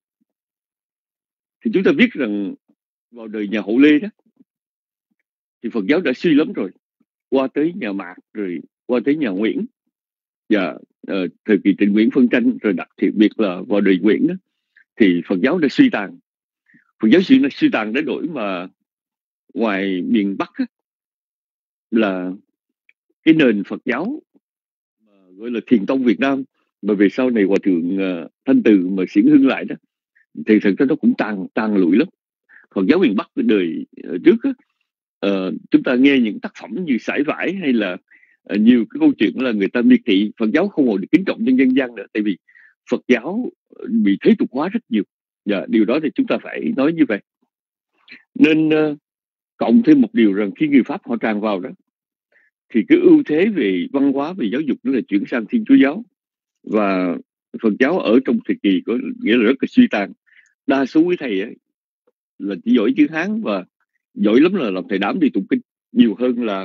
Thì chúng ta biết rằng vào đời nhà Hậu Lê đó thì Phật giáo đã suy lắm rồi, qua tới nhà Mạc, rồi qua tới nhà Nguyễn, và thời kỳ Trịnh Nguyễn phân tranh, rồi đặc biệt là vào đời Nguyễn đó, thì Phật giáo đã suy tàn. Phật giáo suy tàn đến nỗi mà ngoài miền Bắc á, là cái nền Phật giáo gọi là Thiền tông Việt Nam, mà về sau này Hòa Thượng Thanh Từ mà xiển hưng lại đó, thì thật ra nó cũng tàn lụi lắm. Phật giáo miền Bắc đời trước á, chúng ta nghe những tác phẩm như Sải Vải, hay là nhiều cái câu chuyện là người ta miệt thị Phật giáo không còn được kính trọng trong dân gian nữa, tại vì Phật giáo bị thế tục hóa rất nhiều. Và điều đó thì chúng ta phải nói như vậy. Nên cộng thêm một điều rằng khi người Pháp họ tràn vào đó, thì cái ưu thế về văn hóa, về giáo dục nó là chuyển sang Thiên Chúa giáo, và Phật giáo ở trong thời kỳ có nghĩa là rất là suy tàn. Đa số quý thầy ấy là chỉ giỏi chữ Hán, và giỏi lắm là làm thầy đám đi tụng kinh, nhiều hơn là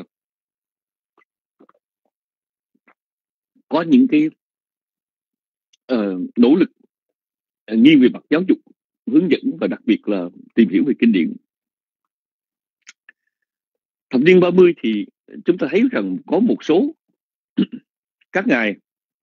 có những cái nỗ lực nghiêng về mặt giáo dục, hướng dẫn, và đặc biệt là tìm hiểu về kinh điển. Thập niên 30 thì chúng ta thấy rằng có một số các ngài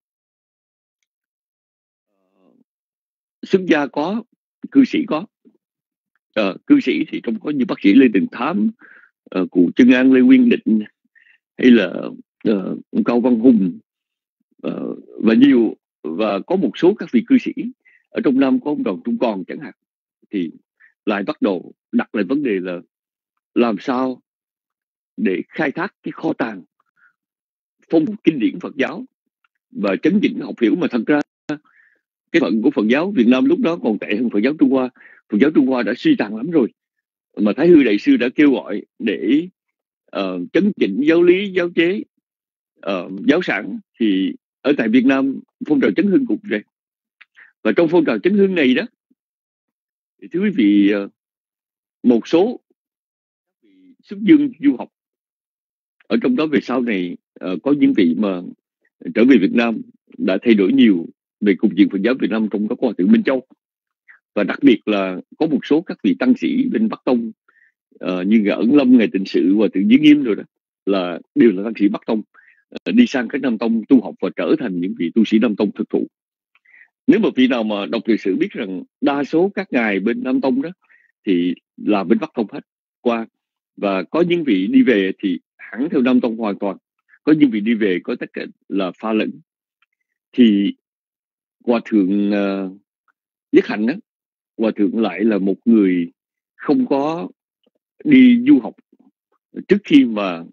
xuất gia có, cư sĩ có. Cư sĩ thì trong có như bác sĩ Lê Đình Thám, cụ Trân An Lê Nguyên Định, hay là Cao Văn Hùng, và nhiều, và có một số các vị cư sĩ ở trong Nam, có ông Đoàn Trung Còn chẳng hạn, thì lại bắt đầu đặt lại vấn đề là làm sao để khai thác cái kho tàng phong kinh điển Phật giáo và chấn chỉnh học hiểu. Mà thật ra cái phận của Phật giáo Việt Nam lúc đó còn tệ hơn Phật giáo Trung Hoa. Phật giáo Trung Hoa đã suy tàn lắm rồi, mà Thái Hư Đại Sư đã kêu gọi để chấn chỉnh giáo lý, giáo chế, giáo sản. Thì ở tại Việt Nam phong trào chấn hưng cũng vậy. Và trong phong trào chấn hưng này đó, thì thưa quý vị, một số xuất dương du học ở trong đó về sau này, có những vị mà trở về Việt Nam đã thay đổi nhiều về cục diện Phật giáo Việt Nam, trong đó có Hòa Thượng Minh Châu, và đặc biệt là có một số các vị tăng sĩ bên Bắc Tông, như Ngài Ẩn Lâm, Ngài Tịnh Sự, Hòa Thượng Diễn Nghiêm rồi đó, là đều là tăng sĩ Bắc Tông, đi sang các Nam Tông tu học và trở thành những vị tu sĩ Nam Tông thực thụ. Nếu mà vị nào mà đọc lịch sử biết rằng đa số các ngài bên Nam Tông đó thì là bên Bắc Tông hết qua, và có những vị đi về thì hẳn theo Nam Tông hoàn toàn, có những vị đi về có tất cả là pha lẫn. Thì Hòa Thượng Nhất Hạnh đó, Hòa Thượng lại là một người không có đi du học trước khi mà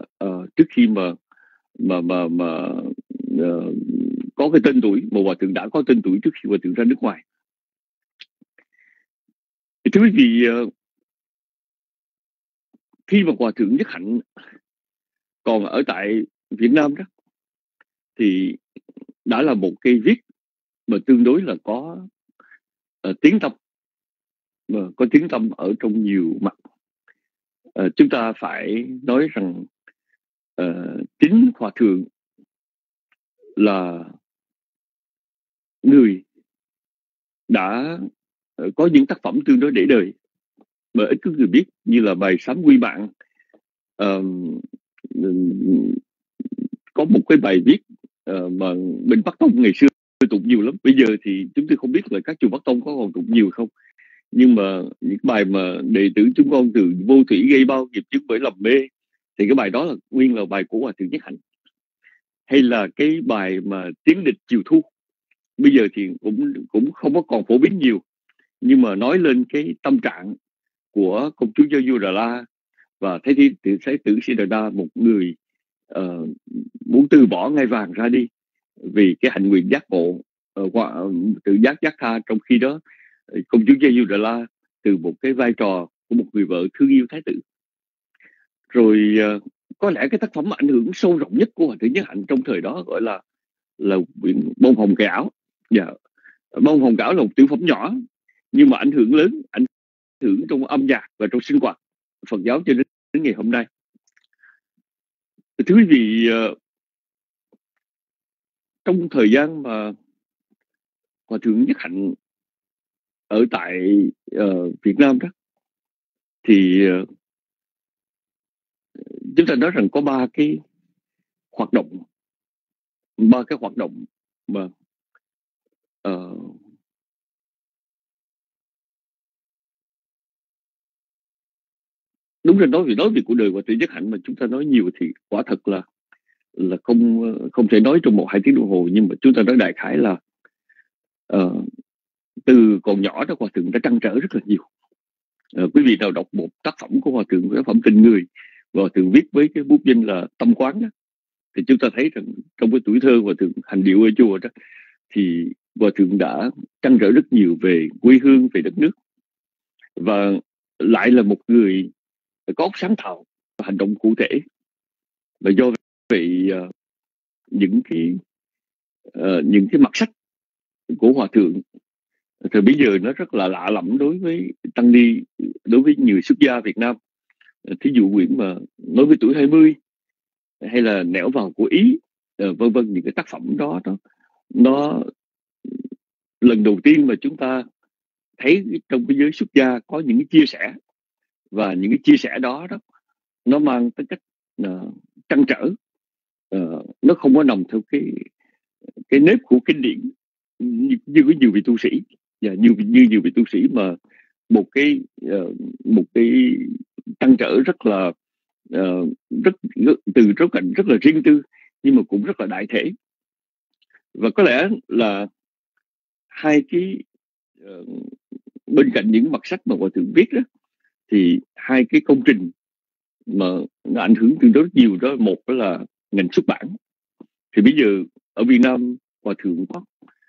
có cái tên tuổi, mà Hòa Thượng đã có tên tuổi trước khi Hòa Thượng ra nước ngoài. Thì thưa quý vị, khi mà Hòa Thượng Nhất Hạnh còn ở tại Việt Nam đó, thì đã là một cây viết mà tương đối là có tiếng tăm, mà có tiếng tăm ở trong nhiều mặt. Chúng ta phải nói rằng chính Hòa Thượng là người đã có những tác phẩm tương đối để đời mà ít có người biết, như là bài Sám Quy Mạng. Có một cái bài viết mà bên Bắc Tông ngày xưa tụng nhiều lắm, bây giờ thì chúng tôi không biết là các chùa Bắc Tông có còn tụng nhiều không, nhưng mà những bài mà đệ tử chúng con từ vô thủy gây bao nghiệp chướng bởi lầm mê, thì cái bài đó là nguyên là bài của Hòa Thượng Nhất Hạnh. Hay là cái bài mà Tiếng Địch Chiều Thu, bây giờ thì cũng không có còn phổ biến nhiều, nhưng mà nói lên cái tâm trạng của công chúa Gia vua Đà La và Thái tử Sĩ Đà Đa, một người muốn từ bỏ ngai vàng ra đi vì cái hạnh nguyện giác ngộ tự giác giác tha, trong khi đó công chúa Giê-ru-đà-la từ một cái vai trò của một người vợ thương yêu thái tử. Rồi có lẽ cái tác phẩm ảnh hưởng sâu rộng nhất của Hòa thượng Nhất Hạnh trong thời đó gọi là quyển Bông Hồng Cảo. Bông Hồng Cảo là một tiểu phẩm nhỏ nhưng mà ảnh hưởng lớn, ảnh hưởng trong âm nhạc và trong sinh hoạt Phật giáo cho đến ngày hôm nay. Thưa quý vị, trong thời gian mà Hòa thượng Nhất Hạnh ở tại Việt Nam đó thì chúng ta nói rằng có ba cái hoạt động mà đúng là nói về cuộc đời Hòa thượng Nhất Hạnh mà chúng ta nói nhiều thì quả thật là không thể nói trong 1-2 tiếng đồng hồ, nhưng mà chúng ta nói đại khái là từ còn nhỏ đó Hòa thượng đã trăn trở rất là nhiều. Quý vị nào đọc một tác phẩm của Hòa thượng, tác phẩm Tình Người, Hòa thượng viết với cái bút danh là Tâm Quán đó, thì chúng ta thấy rằng trong cái tuổi thơ Hòa thượng hành điệu ở chùa đó thì Hòa thượng đã trăn trở rất nhiều về quê hương, về đất nước, và lại là một người có óc sáng tạo, hành động cụ thể. Và do vậy những cái mặt sách của Hòa thượng thì bây giờ nó rất là lạ lẫm đối với tăng ni, đối với nhiều xuất gia Việt Nam. Thí dụ quyển mà nói với tuổi 20 hay là Nẻo vào của Ý, vân vân, những cái tác phẩm đó nó lần đầu tiên mà chúng ta thấy trong cái giới xuất gia có những cái chia sẻ, và những cái chia sẻ đó nó mang tới cách trăn trở, nó không có nằm theo cái nếp của kinh điển như có nhiều vị tu sĩ, và như nhiều vị tu sĩ mà một cái trăn trở rất là từ góc cạnh rất là riêng tư, nhưng mà cũng rất là đại thể. Và có lẽ là hai cái bên cạnh những mặt sách mà Hòa thượng viết đó, thì hai cái công trình mà nó ảnh hưởng tương đối rất nhiều đó, một đó là ngành xuất bản. Thì bây giờ ở Việt Nam Hòa thượng có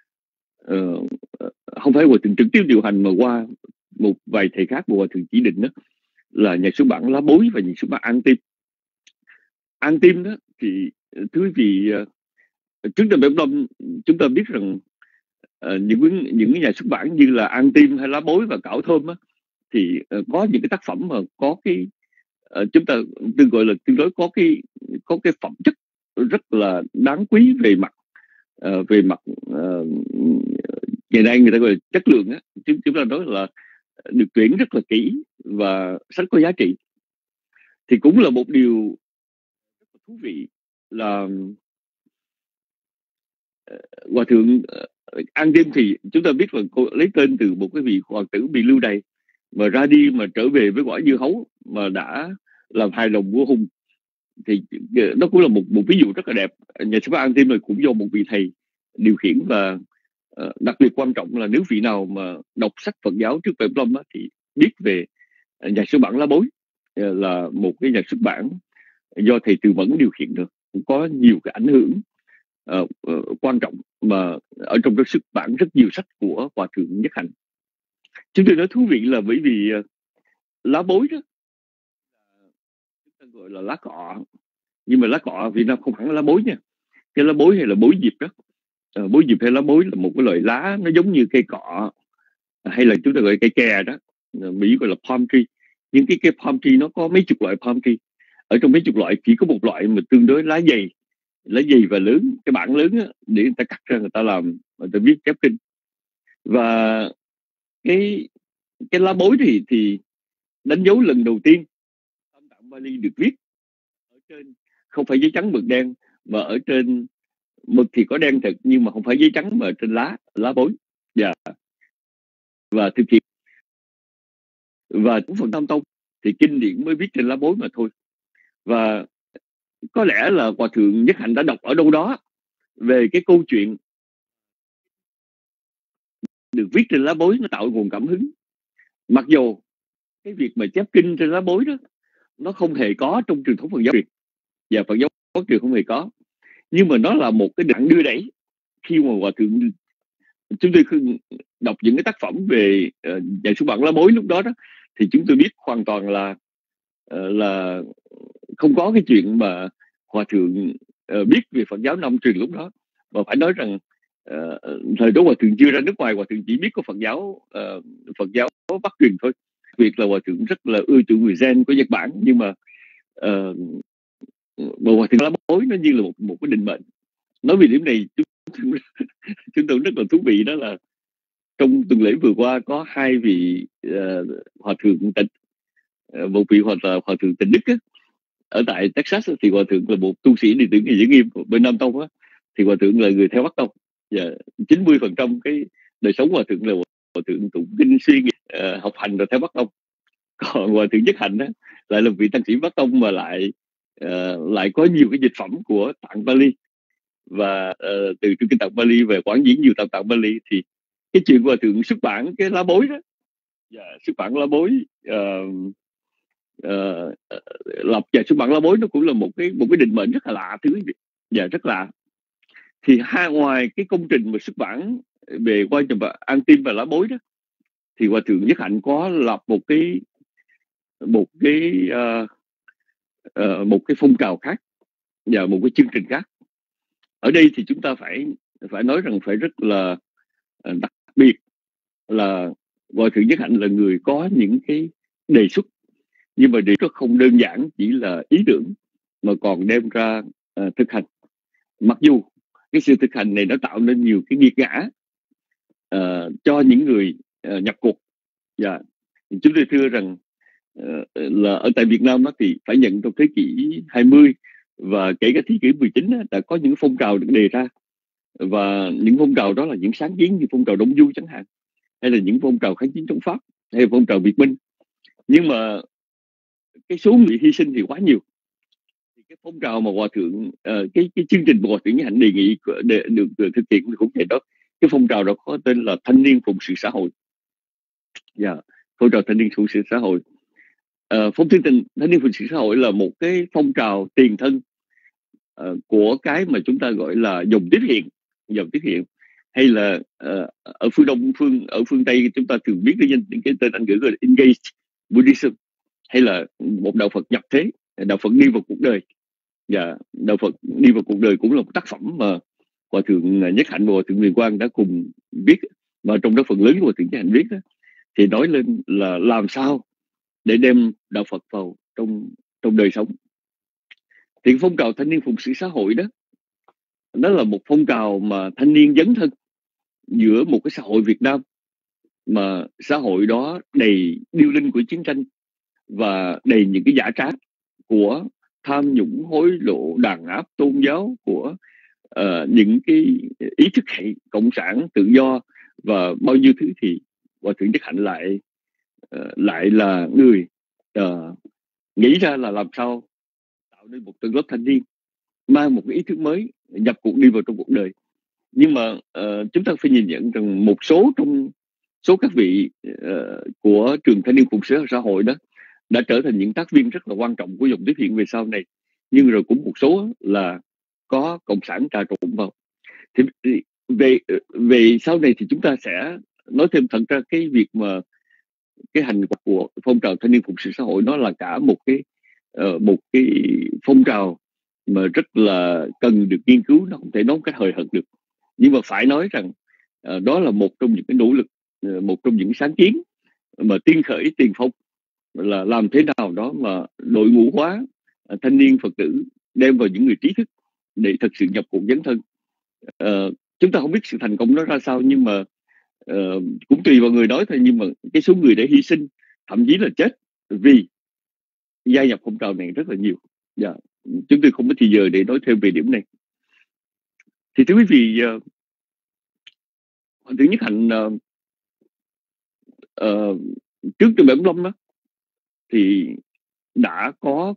không phải Hòa thượng trực tiếp điều hành, mà qua một vài thầy khác của Hòa thượng chỉ định đó, là nhà xuất bản Lá Bối và nhà xuất bản An Tim. An Tim đó thì thưa quý vị, trước năm 75 chúng ta biết rằng những nhà xuất bản như là An Tim hay Lá Bối và Cảo Thơm á, thì có những cái tác phẩm mà có cái chúng ta gọi là tương đối có cái phẩm chất rất là đáng quý về mặt ngày nay người ta gọi là chất lượng á. Chúng ta nói là được tuyển rất là kỹ và sách có giá trị. Thì cũng là một điều rất là thú vị là Hòa thượng An Tim thì chúng ta biết là cô lấy tên từ một cái vị hoàng tử bị lưu đày mà ra đi mà trở về với quả dưa hấu mà đã làm hài lòng vua Hùng. Thì đó cũng là một ví dụ rất là đẹp. Nhà xuất bản An Tim này cũng do một vị thầy điều khiển, và đặc biệt quan trọng là nếu vị nào mà đọc sách Phật giáo trước 75 thì biết về nhà xuất bản Lá Bối, là một cái nhà xuất bản do thầy Từ Mẫn điều khiển được, cũng có nhiều cái ảnh hưởng quan trọng mà ở trong đó xuất bản rất nhiều sách của Hòa thượng Nhất Hạnh. Chúng tôi nói thú vị là bởi vì lá bối đó chúng ta gọi là lá cọ, nhưng mà lá cọ Việt Nam không hẳn là lá bối nha. Cái lá bối hay là bối diệp đó, bối diệp hay lá bối là một cái loại lá nó giống như cây cọ, hay là chúng ta gọi cây kè đó, Mỹ gọi là palm tree. Nhưng cái palm tree nó có mấy chục loại palm tree. Ở trong mấy chục loại chỉ có một loại mà tương đối lá dày và lớn, cái bản lớn á, để người ta cắt ra, người ta viết chép kinh. Và cái lá bối thì đánh dấu lần đầu tiên Tam Tạng Bali được viết ở trên, không phải giấy trắng mực đen, mà ở trên mực thì có đen thật, nhưng mà không phải giấy trắng mà trên lá bối. Và thực hiện và cũng phần Tam Tông thì kinh điển mới viết trên lá bối mà thôi. Và có lẽ là Hòa thượng Nhất Hạnh đã đọc ở đâu đó về cái câu chuyện được viết trên lá bối, nó tạo nguồn cảm hứng. Mặc dù cái việc mà chép kinh trên lá bối đó nó không hề có trong truyền thống Phật giáo Việt, và Phật giáo trường không hề có, nhưng mà nó là một cái đạn đưa đẩy. Khi mà hòa thượng, chúng tôi đọc những cái tác phẩm về nhà xuất bản Lá Bối lúc đó thì chúng tôi biết hoàn toàn là không có cái chuyện mà hòa thượng biết về Phật giáo Nam truyền lúc đó. Và phải nói rằng thời đó hòa thượng chưa ra nước ngoài, hòa thượng chỉ biết có Phật giáo Bắc truyền thôi. Việc là hòa thượng rất là ưa chuộng người Zen của Nhật Bản, nhưng mà hòa thượng Lá Bối nó như là một cái định mệnh. Nói về điểm này chúng tôi rất là thú vị, đó là trong tuần lễ vừa qua có hai vị hòa thượng tịnh, một vị hòa thượng Tịnh Đức á, ở tại Texas, thì hòa thượng là một tu sĩ đệ tử Ngài Giữ Nghiêm bên Nam Tông á, thì hòa thượng là người theo Bắc Tông, và 90% cái đời sống hòa thượng là hòa thượng tụng kinh suy nghĩ, học hành rồi theo Bắc Tông. Còn hòa thượng Nhất Hạnh á, lại là vị tăng sĩ Bắc Tông mà lại có nhiều cái dịch phẩm của tạng Bali, và từ kinh tạng Bali về quán diễn nhiều tạng Bali. Thì cái chuyện hòa thượng xuất bản cái Lá Bối đó, xuất bản Lá Bối, lập và xuất bản Lá Bối, nó cũng là một cái định mệnh rất là lạ, thưa quý vị, và rất lạ. Thì ngoài cái công trình mà xuất bản về quan trọng An Tim và Lá Bối đó, thì hòa thượng Nhất Hạnh có lập một cái phong trào khác và một cái chương trình khác. Ở đây thì chúng ta phải nói rằng phải rất là đặc biệt là hòa thượng Nhất Hạnh là người có những cái đề xuất, nhưng mà đề xuất không đơn giản chỉ là ý tưởng mà còn đem ra thực hành. Mặc dù cái sự thực hành này nó tạo nên nhiều cái nghiệt ngã cho những người nhập cuộc. Và chúng tôi thưa rằng là ở tại Việt Nam đó, thì phải nhận trong thế kỷ 20 và kể cả thế kỷ 19 đã có những phong trào được đề ra, và những phong trào đó là những sáng kiến như phong trào Đông Du chẳng hạn, hay là những phong trào kháng chiến chống Pháp, hay là phong trào Việt Minh. Nhưng mà cái số người hy sinh thì quá nhiều. Thì cái phong trào mà hòa thượng cái chương trình mà hòa thượng Nhất Hạnh đề nghị được thực hiện cũng vậy đó. Cái phong trào đó có tên là Thanh niên phụng sự xã hội. Phong trào thanh niên phụng sự xã hội. Thanh niên phụng sự xã hội là một cái phong trào tiền thân của cái mà chúng ta gọi là dòng tiếp hiện, hay là ở phương Đông, ở phương Tây chúng ta thường biết cái tên Anh ngữ gọi là Engaged Buddhism, hay là một đạo Phật nhập thế, đạo Phật đi vào cuộc đời. Và đạo Phật đi vào cuộc đời cũng là một tác phẩm mà hòa thượng Nhất Hạnh và hòa thượng Huyền Quang đã cùng viết, mà trong đó phần lớn của hòa thượng Nhất Hạnh viết đó, thì nói lên là làm sao để đem đạo Phật vào trong đời sống. Thì phong trào thanh niên phụng sự xã hội đó, nó là một phong trào mà thanh niên dấn thân giữa một cái xã hội Việt Nam mà xã hội đó đầy điêu linh của chiến tranh và đầy những cái giả trá của tham nhũng, hối lộ, đàn áp tôn giáo, của những cái ý thức hệ cộng sản, tự do và bao nhiêu thứ. Thì hòa thượng Nhất Hạnh lại là người nghĩ ra là làm sao tạo nên một tầng lớp thanh niên mang một cái ý thức mới nhập cuộc đi vào trong cuộc đời. Nhưng mà chúng ta phải nhìn nhận rằng một trong số các vị của trường thanh niên phụng sự xã hội đó đã trở thành những tác viên rất là quan trọng của dòng tiếp hiện về sau này. Nhưng rồi cũng một số là có cộng sản trà trộn vào. Thì về sau này thì chúng ta sẽ nói thêm. Thật ra cái việc mà cái hành động của phong trào thanh niên phụng sự xã hội nó là cả một cái phong trào mà rất là cần được nghiên cứu, nó không thể nói cách hời hợt được. Nhưng mà phải nói rằng đó là một trong những cái nỗ lực, một trong những sáng kiến mà tiên khởi tiền phong, là làm thế nào đó mà đội ngũ hóa thanh niên Phật tử, đem vào những người trí thức để thực sự nhập cuộc dấn thân. Chúng ta không biết sự thành công nó ra sao, nhưng mà cũng tùy vào người nói thôi. Nhưng mà cái số người để hy sinh, thậm chí là chết vì gia nhập phong trào này rất là nhiều. Chúng tôi không có thời giờ để nói thêm về điểm này. Thì thưa quý vị, Hòa thượng Nhất Hạnh trước từ 75 đó thì đã có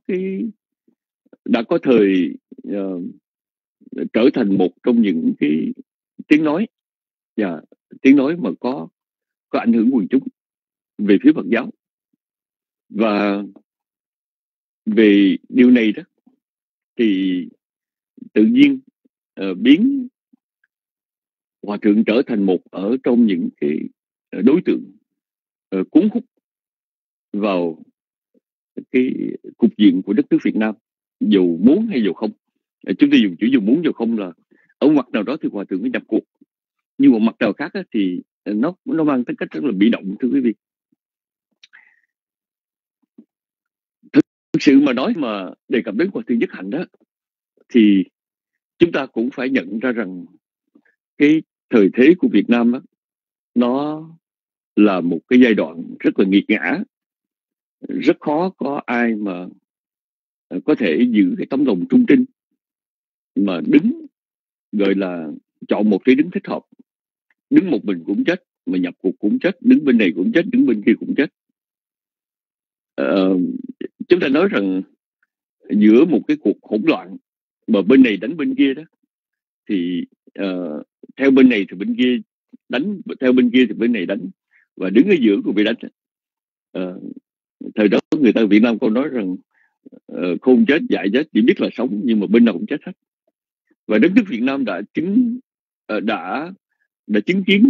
thời trở thành một trong những cái tiếng nói mà có ảnh hưởng quần chúng về phía Phật giáo. Và về điều này đó thì tự nhiên biến Hòa thượng trở thành một ở trong những cái đối tượng cuốn hút vào cái cục diện của đất nước Việt Nam, dù muốn hay dù không. Chúng tôi dùng chữ dù muốn dù không là ở mặt nào đó thì Hòa thượng mới nhập cuộc, nhưng một mặt nào khác thì nó mang tính cách rất là bị động, thưa quý vị. Thực sự mà nói, mà đề cập đến Hòa thượng Nhất Hạnh đó, thì chúng ta cũng phải nhận ra rằng cái thời thế của Việt Nam đó, nó là một cái giai đoạn rất là nghiệt ngã, rất khó có ai mà có thể giữ cái tấm lòng trung trinh mà đứng, gọi là chọn một cái đứng thích hợp. Đứng một mình cũng chết, mà nhập cuộc cũng chết, đứng bên này cũng chết, đứng bên kia cũng chết. Chúng ta nói rằng giữa một cái cuộc hỗn loạn mà bên này đánh bên kia đó, thì theo bên này thì bên kia đánh, theo bên kia thì bên này đánh, và đứng ở giữa của bị đánh. Thời đó người ta Việt Nam câu nói rằng khôn chết dại chết, chỉ biết là sống, nhưng mà bên nào cũng chết hết. Và đất nước Việt Nam đã chứng kiến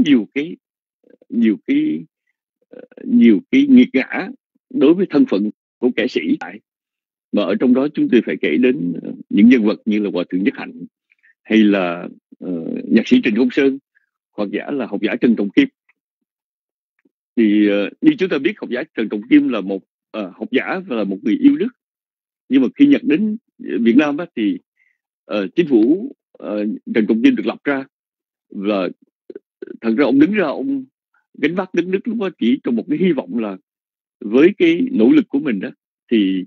nhiều cái nghiệt ngã đối với thân phận của kẻ sĩ. Mà ở trong đó chúng tôi phải kể đến những nhân vật như là Hòa thượng Nhất Hạnh, hay là nhạc sĩ Trịnh Công Sơn, hoặc giả là học giả Trần Trọng Kim. Thì như chúng ta biết, học giả Trần Trọng Kim là một học giả và là một người yêu nước. Nhưng mà khi nhắc đến Việt Nam thì chính phủ Trần Trọng Kim được lập ra, và thật ra ông đứng ra, ông gánh vác đất nước lúc đó chỉ trong một cái hy vọng là với cái nỗ lực của mình đó thì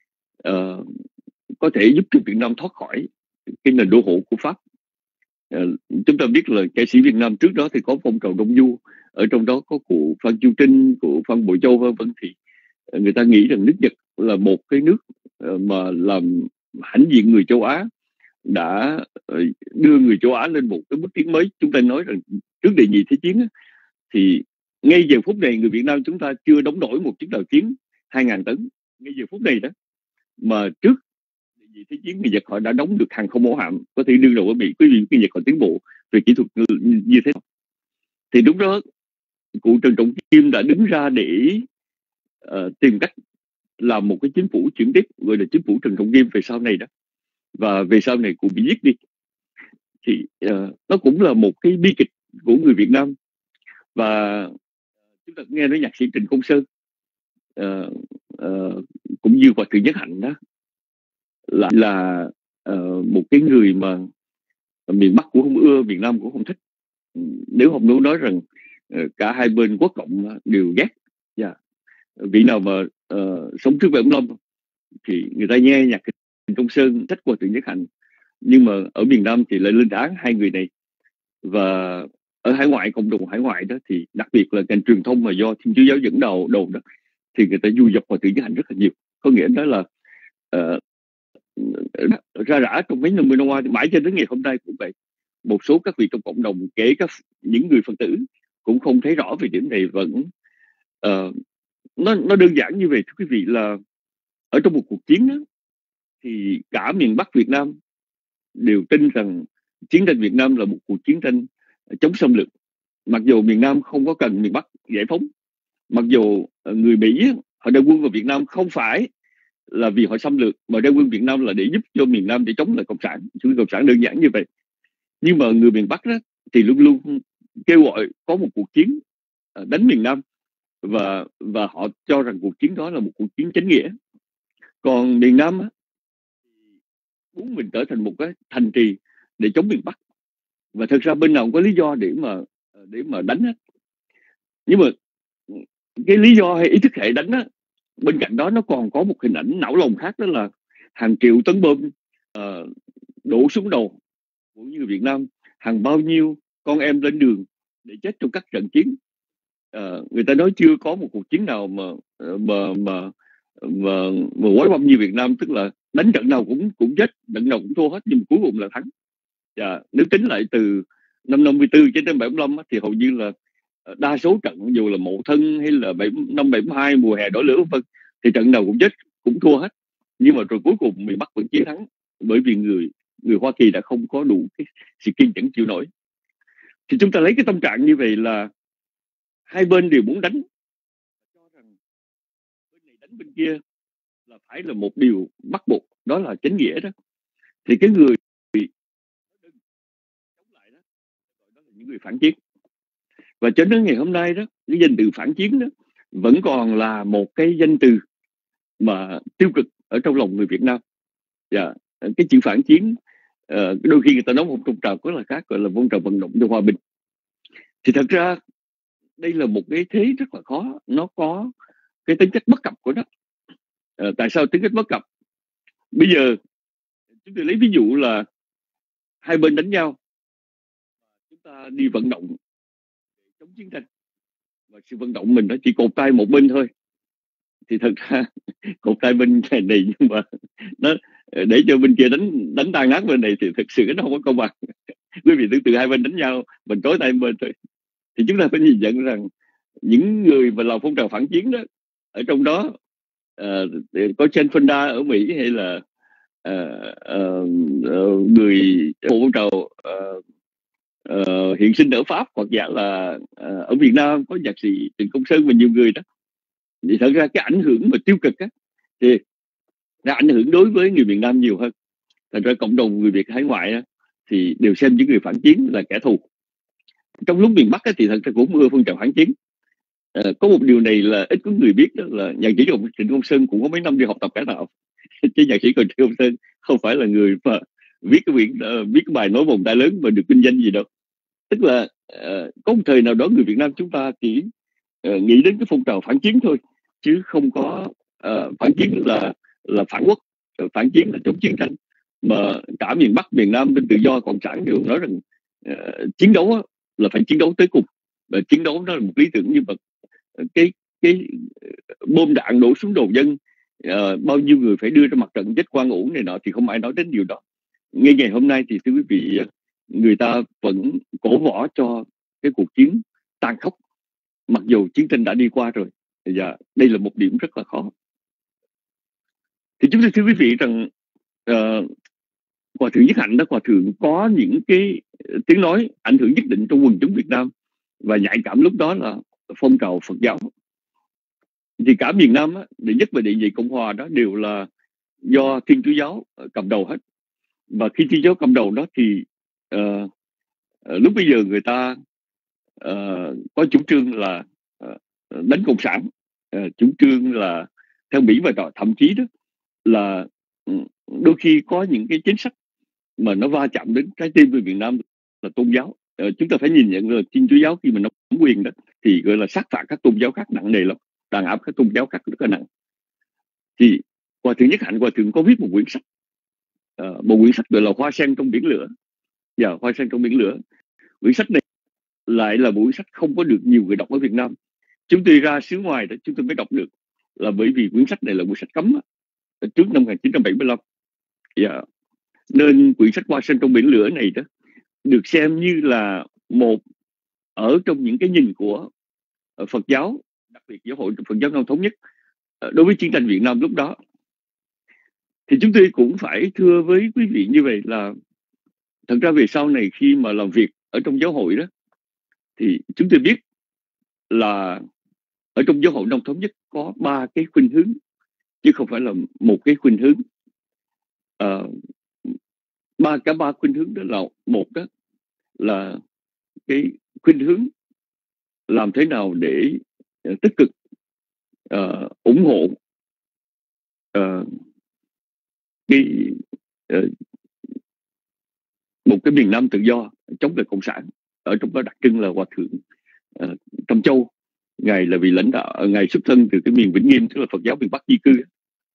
có thể giúp cho Việt Nam thoát khỏi cái nền đô hộ của Pháp. Chúng ta biết là ca sĩ Việt Nam trước đó thì có phong trào Đông Du, ở trong đó có cụ Phan Chu Trinh, cụ Phan Bội Châu vân vân. Thì người ta nghĩ rằng nước Nhật là một cái nước mà làm hãnh diện người châu Á, đã đưa người châu Á lên một cái bước tiến mới. Chúng ta nói rằng trước đệ nhị thế chiến thì ngay giờ phút này người Việt Nam chúng ta chưa đóng nổi một chiếc tàu chiến 2.000 tấn ngay giờ phút này đó, mà trước đệ nhị thế chiến người Nhật họ đã đóng được hàng không mẫu hạm có thể đương đầu với Mỹ. Quý vị, người Nhật họ tiến bộ về kỹ thuật như thế nào. Thì đúng đó, cụ Trần Trọng Kim đã đứng ra để tìm cách làm một cái chính phủ chuyển tiếp, gọi là chính phủ Trần Trọng Kim về sau này đó. Và về sau này cụ bị giết đi. Thì nó cũng là một cái bi kịch của người Việt Nam. Và chúng ta nghe nói nhạc sĩ Trịnh Công Sơn cũng như Hòa thượng Nhất Hạnh đó là một cái người mà miền Bắc cũng không ưa, miền Nam cũng không thích. Nếu không muốn nói rằng cả hai bên quốc cộng đều ghét. Vị nào mà sống trước 75 thì người ta nghe nhạc Trịnh Công Sơn, thích Hòa thượng Nhất Hạnh, nhưng mà ở miền Nam thì lại lên án hai người này. Và ở hải ngoại, cộng đồng hải ngoại đó, thì đặc biệt là ngành truyền thông mà do Thiên Chúa giáo dẫn đầu đó, thì người ta du dập Hòa thượng Nhất Hạnh rất là nhiều. Có nghĩa đó là ra rã trong mấy 50 năm qua, mãi cho đến ngày hôm nay cũng vậy. Một số các vị trong cộng đồng, kể cả những người Phật tử, cũng không thấy rõ về điểm này. Vẫn nó đơn giản như vậy, thưa quý vị, là ở trong một cuộc chiến đó, thì cả miền Bắc Việt Nam đều tin rằng chiến tranh Việt Nam là một cuộc chiến tranh chống xâm lược. Mặc dù miền Nam không có cần miền Bắc giải phóng, mặc dù người Mỹ họ đem quân vào Việt Nam không phải là vì họ xâm lược, mà đem quân Việt Nam là để giúp cho miền Nam để chống lại cộng sản. Chủ nghĩa cộng sản đơn giản như vậy. Nhưng mà người miền Bắc đó thì luôn luôn kêu gọi có một cuộc chiến đánh miền Nam, và họ cho rằng cuộc chiến đó là một cuộc chiến chánh nghĩa. Còn miền Nam muốn mình trở thành một cái thành trì để chống miền Bắc, và thật ra bên nào cũng có lý do để mà đánh hết. Nhưng mà cái lý do hay ý thức hệ đánh á, bên cạnh đó nó còn có một hình ảnh não lòng khác, đó là hàng triệu tấn bom đổ xuống đầu của người Việt Nam, hàng bao nhiêu con em lên đường để chết trong các trận chiến. Người ta nói chưa có một cuộc chiến nào mà quái bom như Việt Nam, tức là đánh trận nào cũng chết, trận nào cũng thua hết, nhưng cuối cùng là thắng. Nếu tính lại từ năm 54 cho đến 75 thì hầu như là đa số trận, dù là Mậu Thân hay là năm 72 mùa hè đỏ lửa vân, thì trận nào cũng chết, cũng thua hết. Nhưng mà rồi cuối cùng miền Bắc vẫn chiến thắng, bởi vì người người Hoa Kỳ đã không có đủ cái sự kiên nhẫn chịu nổi. Thì chúng ta lấy cái tâm trạng như vậy là hai bên đều muốn đánh, cho rằng bên này đánh bên kia là phải là một điều bắt buộc, đó là chính nghĩa đó. Thì cái người chống lại đó, đó là những người phản chiến. Và cho đến ngày hôm nay đó, cái danh từ phản chiến đó vẫn còn là một cái danh từ mà tiêu cực ở trong lòng người Việt Nam. Dạ, cái chữ phản chiến đôi khi người ta nói một phong trào rất là khác, gọi là phong trào vận động cho hòa bình. Thì thật ra đây là một cái thế rất là khó, nó có cái tính chất bất cập của nó. Tại sao tính chất bất cập? Bây giờ chúng tôi lấy ví dụ là hai bên đánh nhau, chúng ta đi vận động chống chiến tranh, và sự vận động mình nó chỉ cột tay một bên thôi. Thì thật ra cột tay bên này nhưng mà nó để cho bên kia đánh tan nát bên này thì thực sự nó không có công bằng. Quý vị tưởng tượng hai bên đánh nhau, mình trói tay bên thôi. Thì chúng ta phải nhìn nhận rằng những người mà làm phong trào phản chiến đó, ở trong đó có Jane Fonda ở Mỹ, hay là người phong trào hiện sinh ở Pháp, hoặc giả là ở Việt Nam có nhạc sĩ Trịnh Công Sơn và nhiều người đó. Thì thật ra cái ảnh hưởng mà tiêu cực á thì nó ảnh hưởng đối với người Việt Nam nhiều hơn. Thật ra cộng đồng người Việt hải ngoại á, thì đều xem những người phản chiến là kẻ thù. Trong lúc miền Bắc á, thì thật ra cũng ưa phong trào phản chiến. Có một điều này là ít có người biết, đó là nhạc sĩ Trịnh Công Sơn cũng có mấy năm đi học tập cải tạo. Chứ nhạc sĩ Trịnh Công Sơn không phải là người mà viết cái bài nói vòng tay lớn mà được vinh danh gì đâu. Tức là có một thời nào đó người Việt Nam chúng ta chỉ nghĩ đến cái phong trào phản chiến thôi, chứ không có phản chiến là phản quốc, phản chiến là chống chiến tranh. Mà cả miền Bắc, miền Nam bên tự do cộng sản đều nói rằng chiến đấu là phải chiến đấu tới cùng, và chiến đấu đó là một lý tưởng. Nhưng mà cái bom đạn đổ xuống đầu dân, bao nhiêu người phải đưa ra mặt trận chết oan uổng này nọ, thì không ai nói đến điều đó. Ngay ngày hôm nay thì thưa quý vị, người ta vẫn cổ võ cho cái cuộc chiến tàn khốc, mặc dù chiến tranh đã đi qua rồi. Và đây là một điểm rất là khó. Thì chúng tôi thưa quý vị rằng Hòa thượng Nhất Hạnh đó, Hòa thượng có những cái tiếng nói ảnh hưởng nhất định trong quần chúng Việt Nam, và nhạy cảm lúc đó là phong trào Phật giáo. Thì cả miền Nam á, đệ nhất và đệ nhị Cộng Hòa đó đều là do Thiên Chúa giáo cầm đầu hết. Và khi Thiên Chúa giáo cầm đầu đó thì lúc bây giờ người ta có chủ trương là đánh cộng sản, chủ trương là theo Mỹ và thậm chí đó là đôi khi có những cái chính sách mà nó va chạm đến trái tim của Việt Nam là tôn giáo. Chúng ta phải nhìn nhận là Thiên Chúa giáo khi mà nó nắm quyền đó thì gọi là sát phạt các tôn giáo khác nặng nề lắm, đàn áp các tôn giáo khác rất là nặng. Thì Hòa thượng Nhất Hạnh, Hòa thượng có viết một quyển sách, gọi là Hoa sen trong biển lửa. Hoa sen trong biển lửa. Quyển sách này lại là một quyển sách không có được nhiều người đọc ở Việt Nam. Chúng tôi ra xứ ngoài đó chúng tôi mới đọc được, là bởi vì quyển sách này là quyển sách cấm trước năm 1975. Nên quyển sách Hoa sen trong biển lửa này đó được xem như là một ở trong những cái nhìn của Phật giáo, đặc biệt giáo hội Phật giáo Nam Thống Nhất đối với chiến tranh Việt Nam lúc đó. Thì chúng tôi cũng phải thưa với quý vị như vậy là thật ra về sau này khi mà làm việc ở trong giáo hội đó, thì chúng tôi biết là ở trong giáo hội Nam Thống Nhất có 3 cái khuynh hướng, chứ không phải là một cái khuynh hướng. Cả ba khuynh hướng đó là: một đó là cái khuynh hướng làm thế nào để tích cực ủng hộ một cái miền Nam tự do chống lại cộng sản. Ở trong đó đặc trưng là Hòa thượng Trâm Châu, ngài là vị lãnh đạo, ngài xuất thân từ cái miền Vĩnh Nghiêm, tức là Phật giáo miền Bắc di cư.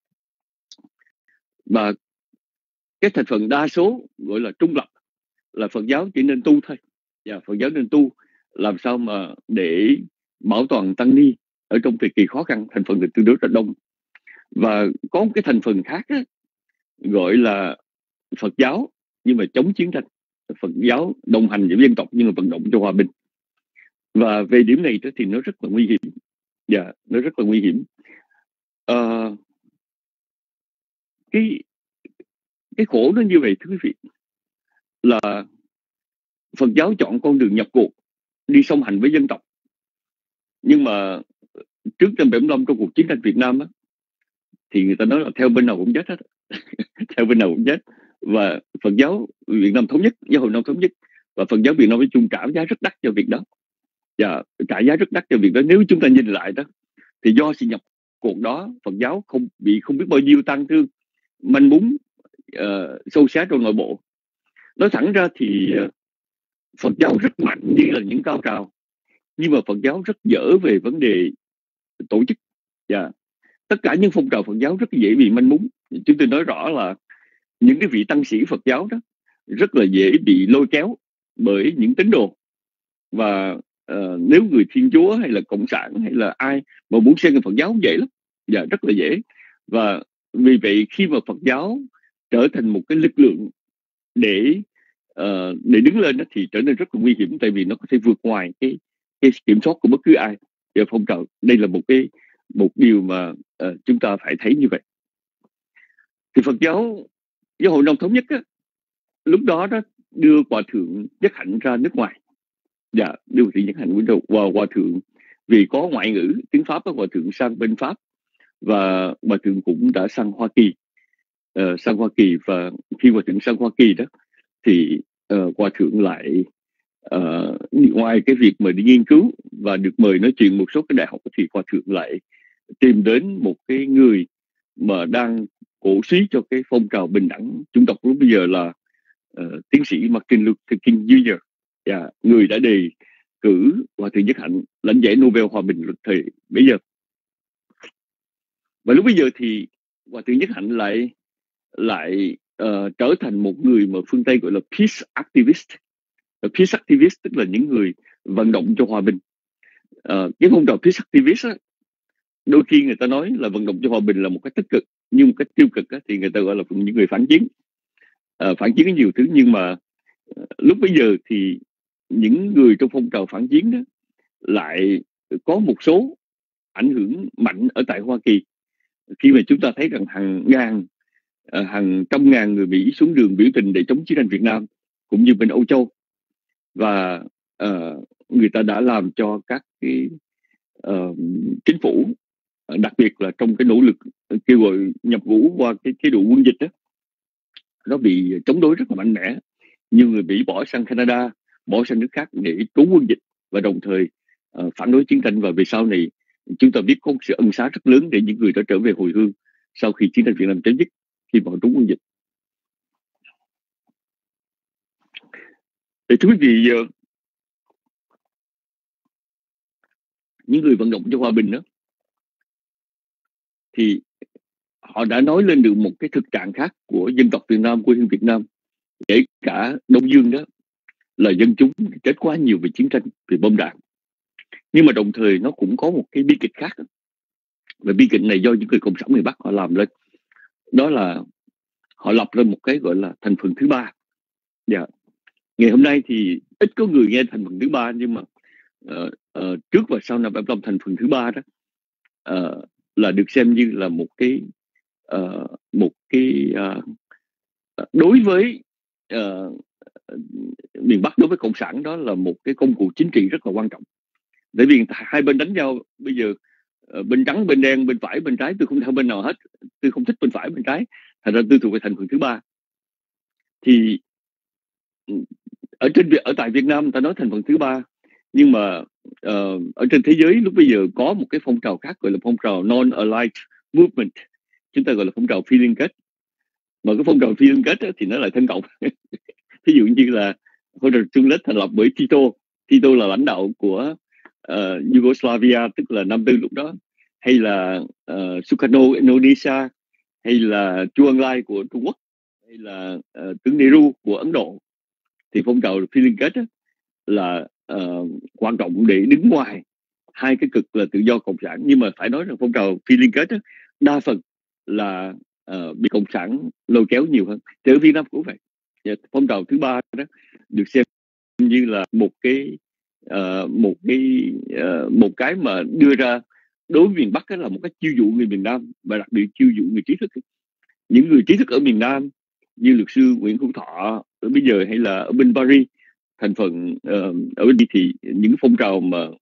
Và cái thành phần đa số gọi là trung lập là Phật giáo chỉ nên tu thôi. Phật giáo nên tu làm sao mà để bảo toàn tăng ni ở trong thời kỳ khó khăn, thành phần là tương đối là đông. Và có một cái thành phần khác á, gọi là Phật giáo nhưng mà chống chiến tranh, Phật giáo đồng hành với dân tộc nhưng mà vận động cho hòa bình. Và về điểm này thì nó rất là nguy hiểm. Nó rất là nguy hiểm. cái khổ nó như vậy thưa quý vị, là Phật giáo chọn con đường nhập cuộc, đi song hành với dân tộc. Nhưng mà trước năm 75 trong cuộc chiến tranh Việt Nam á, thì người ta nói là theo bên nào cũng chết hết. Theo bên nào cũng chết. Và Phật giáo Việt Nam thống nhất, giáo hội Nam thống nhất, và Phật giáo Việt Nam nói chung trả giá rất đắt cho việc đó. Và trả giá rất đắt cho việc đó. Nếu chúng ta nhìn lại đó, thì do sự nhập cuộc đó, Phật giáo không biết bao nhiêu tang thương, manh mún, sâu xé trong nội bộ. Nói thẳng ra thì Phật giáo rất mạnh như là những cao trào, nhưng mà Phật giáo rất dở về vấn đề tổ chức. Và tất cả những phong trào Phật giáo rất dễ bị manh mún. Chúng tôi nói rõ là những cái vị tăng sĩ Phật giáo đó rất là dễ bị lôi kéo bởi những tín đồ. Và nếu người Thiên Chúa hay là Cộng sản hay là ai mà muốn xen vào Phật giáo dễ lắm, và rất là dễ. Và vì vậy khi mà Phật giáo trở thành một cái lực lượng để đứng lên đó, thì trở nên rất là nguy hiểm, tại vì nó có thể vượt ngoài cái kiểm soát của bất cứ ai. Và phong trào đây là một điều mà chúng ta phải thấy như vậy. Thì Phật giáo hội Nam thống nhất á, lúc đó đưa Hòa thượng Nhất Hạnh ra nước ngoài. Dạ, đưa Hòa thượng Nhất Hạnh Hòa thượng vì có ngoại ngữ tiếng Pháp, Hòa thượng sang bên Pháp, và Hòa thượng cũng đã sang Hoa Kỳ. Và khi Hòa thượng sang Hoa Kỳ đó thì Hòa thượng lại ngoài cái việc mà đi nghiên cứu và được mời nói chuyện một số cái đại học, thì Hòa thượng lại tìm đến một cái người mà đang cổ suý cho cái phong trào bình đẳng chủng tộc lúc bây giờ là tiến sĩ Martin Luther King Jr. Người đã đề cử Hòa thượng Nhất Hạnh lãnh giải Nobel Hòa bình thời bấy giờ. Và lúc bây giờ thì Hòa thượng Nhất Hạnh lại trở thành một người mà phương Tây gọi là peace activist. Peace activist tức là những người vận động cho hòa bình. Cái phong trào peace activist á, đôi khi người ta nói là vận động cho hòa bình là một cách tích cực, nhưng một cách tiêu cực á, thì người ta gọi là những người phản chiến. Phản chiến có nhiều thứ, nhưng mà lúc bây giờ thì những người trong phong trào phản chiến đó lại có một số ảnh hưởng mạnh ở tại Hoa Kỳ. Khi mà chúng ta thấy rằng hàng trăm ngàn người Mỹ xuống đường biểu tình để chống chiến tranh Việt Nam, cũng như bên Âu Châu, và người ta đã làm cho các cái chính phủ, đặc biệt là trong cái nỗ lực kêu gọi nhập ngũ qua cái chế độ quân dịch đó, nó bị chống đối rất là mạnh mẽ. Nhiều người Mỹ bỏ sang Canada, bỏ sang nước khác để trốn quân dịch, và đồng thời phản đối chiến tranh. Và về sau này chúng ta biết có một sự ân xá rất lớn để những người đã trở về hồi hương sau khi chiến tranh Việt Nam chấm dứt, khi bỏ trốn quân dịch. Thì thưa quý vị, những người vận động cho hòa bình đó, thì họ đã nói lên được một cái thực trạng khác của dân tộc Việt Nam, quê hương Việt Nam, kể cả Đông Dương đó, là dân chúng chết quá nhiều về chiến tranh, về bom đạn. Nhưng mà đồng thời nó cũng có một cái bi kịch khác, và bi kịch này do những người cộng sản miền Bắc họ làm lên. Đó là họ lập ra một cái gọi là thành phần thứ ba. Ngày hôm nay thì ít có người nghe thành phần thứ ba, nhưng mà trước và sau năm 75 thành phần thứ ba đó là được xem như là một cái đối với miền Bắc, đối với cộng sản, đó là một cái công cụ chính trị rất là quan trọng. Tại vì hai bên đánh nhau bây giờ, bên trắng bên đen, bên phải bên trái, tôi không theo bên nào hết, tôi không thích bên phải bên trái, thành ra tôi thuộc về thành phần thứ ba. Thì ở tại Việt Nam ta nói thành phần thứ ba, nhưng mà ở trên thế giới lúc bây giờ có một cái phong trào khác gọi là phong trào non-aligned movement, chúng ta gọi là phong trào phi liên kết. Mà cái phong trào phi liên kết thì nó lại thân cộng. Ví dụ như là phong trào Trung Lết thành lập bởi Tito là lãnh đạo của Yugoslavia, tức là Nam Tư lúc đó, hay là Sukarno Indonesia, hay là Chu Ân Lai của Trung Quốc, hay là tướng Nehru của Ấn Độ. Thì phong trào phi liên kết là quan trọng để đứng ngoài hai cái cực là tự do cộng sản. Nhưng mà phải nói rằng phong trào phi liên kết đa phần là bị cộng sản lôi kéo nhiều hơn. Thì ở Việt Nam cũng vậy. Phong trào thứ ba đó được xem như là một cái mà đưa ra đối với miền Bắc là một cái chiêu dụ người miền Nam, và đặc biệt chiêu dụ người trí thức. Những người trí thức ở miền Nam như luật sư Nguyễn Hữu Thọ ở bây giờ, hay là ở bên Paris thành phần ở bên thì những phong trào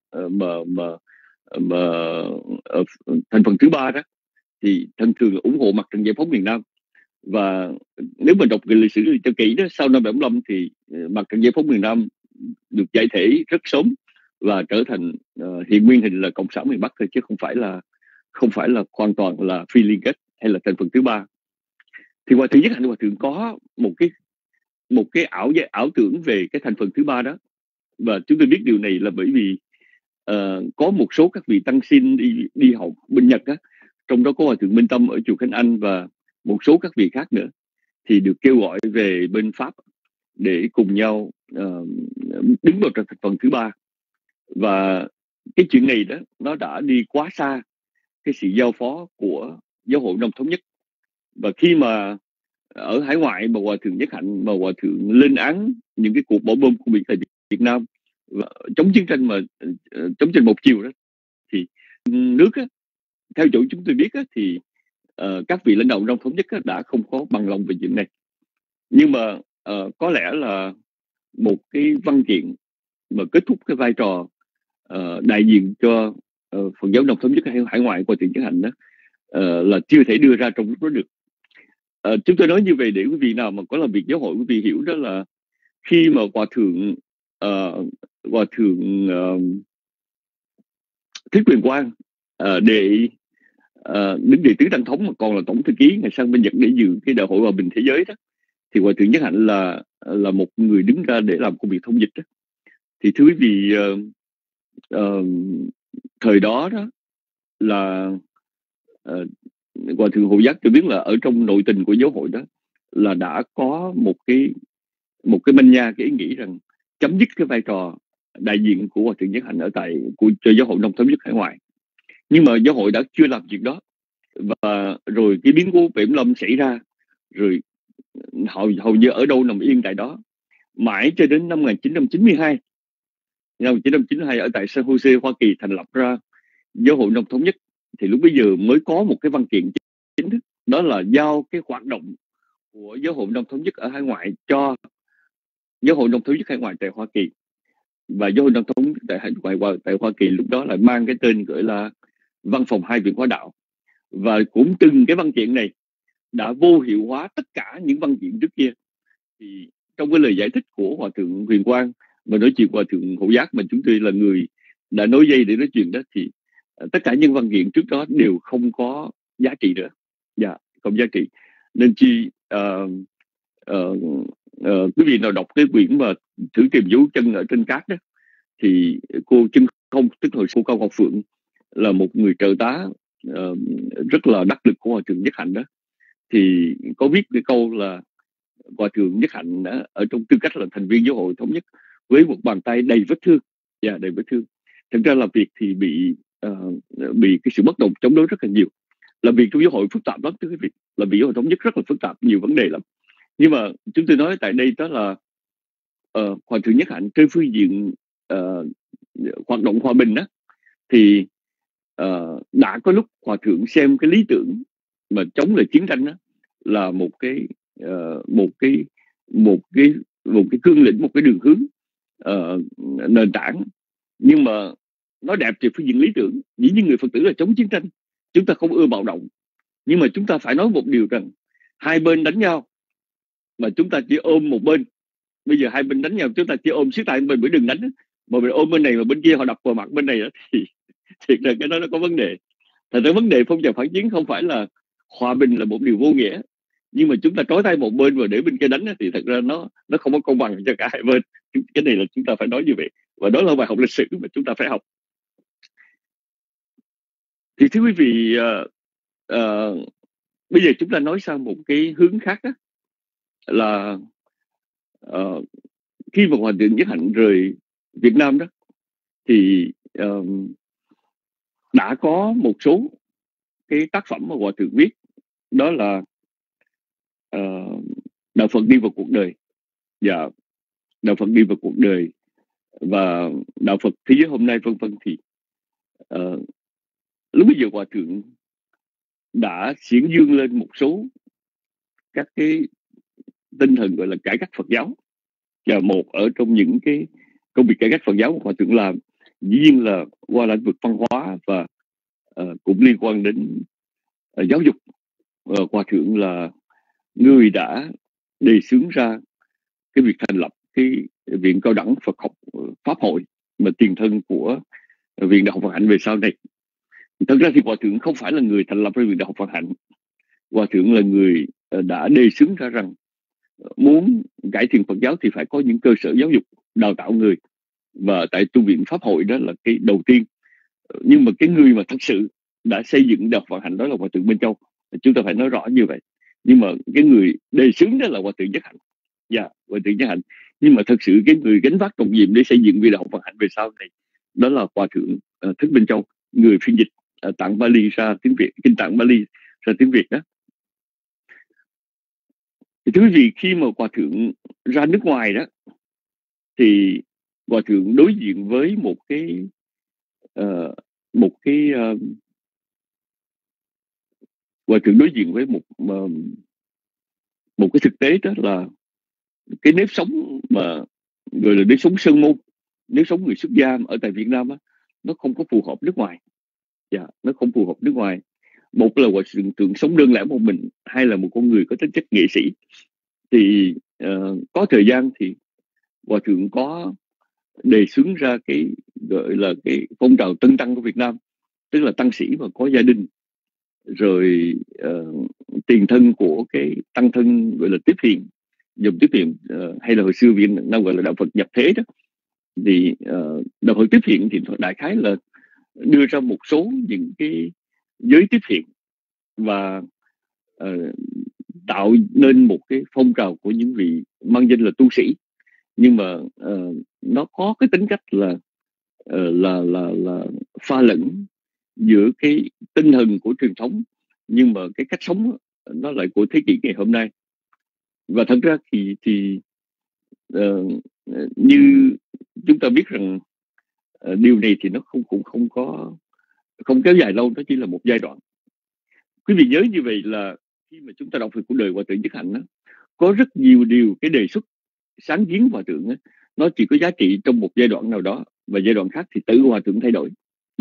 mà thành phần thứ ba đó thì thường là ủng hộ mặt trận giải phóng miền Nam. Và nếu mà đọc cái lịch sử cho kỹ đó, sau năm 75 thì mặt trận giải phóng miền Nam được giải thể rất sớm và trở thành hiện nguyên hình là Cộng sản miền Bắc thôi, chứ không phải là hoàn toàn là phi liên kết hay là thành phần thứ ba. Thì Hòa Thượng Nhất Hạnh Hòa Thượng có một cái ảo tưởng về cái thành phần thứ ba đó, và chúng tôi biết điều này là bởi vì có một số các vị tăng sinh đi học bên Nhật á, trong đó có Hòa Thượng Minh Tâm ở chùa Khánh Anh và một số các vị khác nữa, thì được kêu gọi về bên Pháp để cùng nhau đứng vào trong thành phần thứ ba. Và cái chuyện này đó nó đã đi quá xa cái sự giao phó của Giáo hội Nam Thống Nhất. Và khi mà ở hải ngoại mà Hòa Thượng Nhất Hạnh mà Hòa Thượng lên án những cái cuộc bỏ bom của Mỹ tại Việt Nam và chống chiến tranh, mà chống tranh một chiều đó, thì nước á, theo chỗ chúng tôi biết á, thì các vị lãnh đạo Nam Thống Nhất á, đã không có bằng lòng về chuyện này. Nhưng mà có lẽ là một cái văn kiện mà kết thúc cái vai trò đại diện cho Phật giáo Nam Thống Nhất hay hải ngoại của Thượng Nhất Hạnh đó là chưa thể đưa ra trong lúc đó được. Chúng tôi nói như vậy để quý vị nào mà có làm việc giáo hội, quý vị hiểu đó là khi mà Hòa thượng Thích Quyền Quang để đứng đệ tứ tăng thống mà còn là tổng thư ký ngày sang bên Nhật để dự cái đại hội hòa bình thế giới đó, thì Hòa Thượng Nhất Hạnh là một người đứng ra để làm công việc thông dịch đó. Thì thưa quý vị, thời đó đó là Hòa Thượng Hộ Giác cho biết là ở trong nội tình của giáo hội đó là đã có một cái manh nha, cái ý nghĩ rằng chấm dứt cái vai trò đại diện của Hòa Thượng Nhất Hạnh cho giáo hội Nam Thống Nhất hải ngoại. Nhưng mà giáo hội đã chưa làm việc đó, và rồi cái biến cố Viễn Lâm xảy ra, rồi hầu như ở đâu nằm yên tại đó, mãi cho đến năm 1992. Năm 1992 ở tại San Jose, Hoa Kỳ thành lập ra giáo hội Nam Thống Nhất, thì lúc bây giờ mới có một cái văn kiện chính thức, đó là giao cái hoạt động của giáo hội Nam Thống Nhất ở hải ngoại cho giáo hội Nam Thống Nhất hải ngoại tại Hoa Kỳ. Và giáo hội Nam Thống Nhất tại Hoa Kỳ lúc đó lại mang cái tên gọi là Văn phòng Hai Viện Hóa Đạo. Và cũng từng cái văn kiện này đã vô hiệu hóa tất cả những văn kiện trước kia. Thì trong cái lời giải thích của Hòa Thượng Huyền Quang mà nói chuyện Hòa Thượng Hộ Giác, mà chúng tôi là người đã nối dây để nói chuyện đó, thì tất cả những văn kiện trước đó đều không có giá trị nữa. Dạ, không giá trị. Nên chi quý vị nào đọc cái quyển mà Thử Tìm Dấu Chân ở trên cát đó, thì cô Chân Không, tức hồi cô Cao Ngọc Phượng, là một người trợ tá rất là đắc lực của Hòa Thượng Nhất Hạnh đó, thì có viết cái câu là Hòa Thượng Nhất Hạnh đã ở trong tư cách là thành viên giáo hội thống nhất với một bàn tay đầy vết thương. Dạ, đầy vết thương. Thực ra làm việc thì bị cái sự bất đồng chống đối rất là nhiều. Làm việc trong giáo hội phức tạp lắm, thưa quý vị. Làm việc giáo hội thống nhất rất là phức tạp, nhiều vấn đề lắm. Nhưng mà chúng tôi nói tại đây đó là Hòa Thượng Nhất Hạnh trên phương diện hoạt động hòa bình đó, thì đã có lúc Hòa Thượng xem cái lý tưởng mà chống lại chiến tranh đó là một cái cương lĩnh, một cái đường hướng nền tảng. Nhưng mà nó đẹp về phương diện lý tưởng. Dĩ nhiên người Phật tử là chống chiến tranh, chúng ta không ưa bạo động, nhưng mà chúng ta phải nói một điều rằng hai bên đánh nhau mà chúng ta chỉ ôm một bên. Bây giờ hai bên đánh nhau, chúng ta chỉ ôm xíu tay bên, đừng đánh. Mà mình ôm bên này mà bên kia họ đập vào mặt bên này đó, thì thiệt là cái đó nó có vấn đề. Thật ra vấn đề phong trào phản chiến không phải là hòa bình là một điều vô nghĩa, nhưng mà chúng ta trói tay một bên và để bên kia đánh thì thật ra nó không có công bằng cho cả hai bên. Cái này là chúng ta phải nói như vậy, và đó là bài học lịch sử mà chúng ta phải học. Thì thưa quý vị, bây giờ chúng ta nói sang một cái hướng khác đó, là khi mà Hòa Thượng Nhất Hạnh rời Việt Nam đó, thì đã có một số cái tác phẩm mà Hòa Thượng viết, đó là Đạo Phật đi vào cuộc đời. Dạ, Đạo Phật đi vào cuộc đời và Đạo Phật thế giới hôm nay vân vân. Thì lúc bây giờ Hòa Thượng đã xiển dương lên một số các cái tinh thần gọi là cải cách Phật giáo. Và một ở trong những cái công việc cải cách Phật giáo Hòa thượng làm dĩ nhiên là qua lĩnh vực văn hóa và cũng liên quan đến giáo dục. Hòa thượng là người đã đề xướng ra cái việc thành lập cái viện cao đẳng Phật học Pháp hội mà tiền thân của viện Đại học Phật Hạnh về sau này. Thật ra thì Hòa thượng không phải là người thành lập ra viện Đại học Phật Hạnh. Hòa thượng là người đã đề xướng ra rằng muốn cải thiện Phật giáo thì phải có những cơ sở giáo dục đào tạo người, và tại tu viện Pháp hội đó là cái đầu tiên. Nhưng mà cái người mà thật sự đã xây dựng Đại học Phật Hạnh đó là Hòa thượng Minh Châu, chúng ta phải nói rõ như vậy. Nhưng mà cái người đề xướng đó là Hòa thượng Nhất Hạnh. Hòa thượng Nhất Hạnh. Nhưng mà thật sự cái người gánh vác trọng nhiệm để xây dựng viện Đại học Phật Hạnh về sau này đó là Hòa thượng Thích Minh Châu, người phiên dịch tạng Bali ra tiếng Việt, kinh tạng Bali ra tiếng Việt đó. Thì thưa quý vị, khi mà Hòa thượng ra nước ngoài đó thì Hòa thượng đối diện với một cái Hòa thượng đối diện với một cái thực tế, đó là cái nếp sống mà gọi là nếp sống sơn môn, nếp sống người xuất gia ở tại Việt Nam á, nó không có phù hợp nước ngoài. Nó không phù hợp nước ngoài. Một là Hòa thượng sống đơn lẻ một mình, hai là một con người có tính chất nghệ sĩ. Thì có thời gian thì Hòa thượng có đề xướng ra cái gọi là cái phong trào tân tăng của Việt Nam, tức là tăng sĩ mà có gia đình, rồi tiền thân của cái tăng thân gọi là tiếp hiện, dòng tiếp hiện, hay là hồi xưa Việt Nam gọi là đạo Phật nhập thế đó. Thì đạo Phật tiếp hiện thì đại khái là đưa ra một số những cái giới tiếp hiện và tạo nên một cái phong trào của những vị mang danh là tu sĩ, nhưng mà nó có cái tính cách là pha lẫn giữa cái tinh thần của truyền thống, nhưng mà cái cách sống nó lại của thế kỷ ngày hôm nay. Và thật ra thì như chúng ta biết rằng điều này thì nó cũng không kéo dài lâu, nó chỉ là một giai đoạn. Quý vị nhớ như vậy là khi mà chúng ta đọc về cuộc đời Hòa thượng Nhất Hạnh đó, có rất nhiều điều cái đề xuất sáng kiến Hòa thượng đó, nó chỉ có giá trị trong một giai đoạn nào đó, và giai đoạn khác thì tự Hòa thượng thay đổi.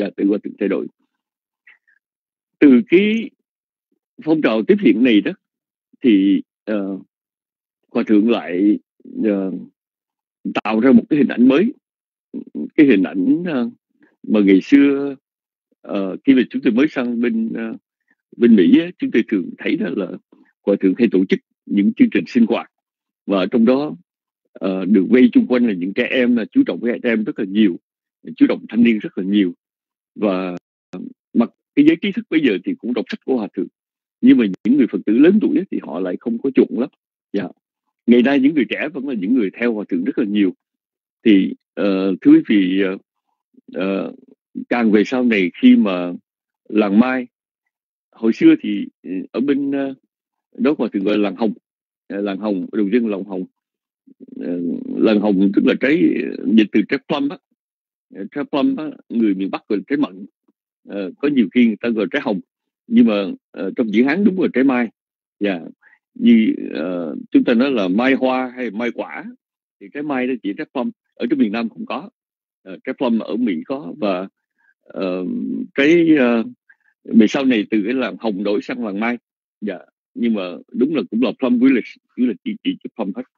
Từ cái phong trào tiếp hiện này đó thì Hòa thượng lại tạo ra một cái hình ảnh mới, cái hình ảnh mà ngày xưa khi mà chúng tôi mới sang bên Mỹ á, chúng tôi thường thấy đó là Hòa thượng hay tổ chức những chương trình sinh hoạt, và trong đó được vây chung quanh là những trẻ em, là chú trọng với trẻ em rất là nhiều, chú trọng thanh niên rất là nhiều, và mặc cái giới trí thức bây giờ thì cũng đọc sách của Hòa thượng, nhưng mà những người Phật tử lớn tuổi thì họ lại không có chuộng lắm. Ngày nay những người trẻ vẫn là những người theo Hòa thượng rất là nhiều. Thì thưa quý vị, càng về sau này khi mà làng Mai, hồi xưa thì ở bên đó Hòa thượng gọi là làng hồng, đầu tiên là làng hồng tức là trái, dịch từ trái plum á. Trái plum á, người miền Bắc gọi là trái mận, có nhiều khi người ta gọi trái hồng, nhưng mà trong chữ Hán đúng là trái mai. Như chúng ta nói là mai hoa hay mai quả, thì trái mai đó chỉ trái plum, ở trong miền Nam cũng có, trái plum ở Mỹ có, và trái về sau này từ cái làng hồng đổi sang làng mai. Nhưng mà đúng là cũng là plum village, cứ là chỉ plum hết.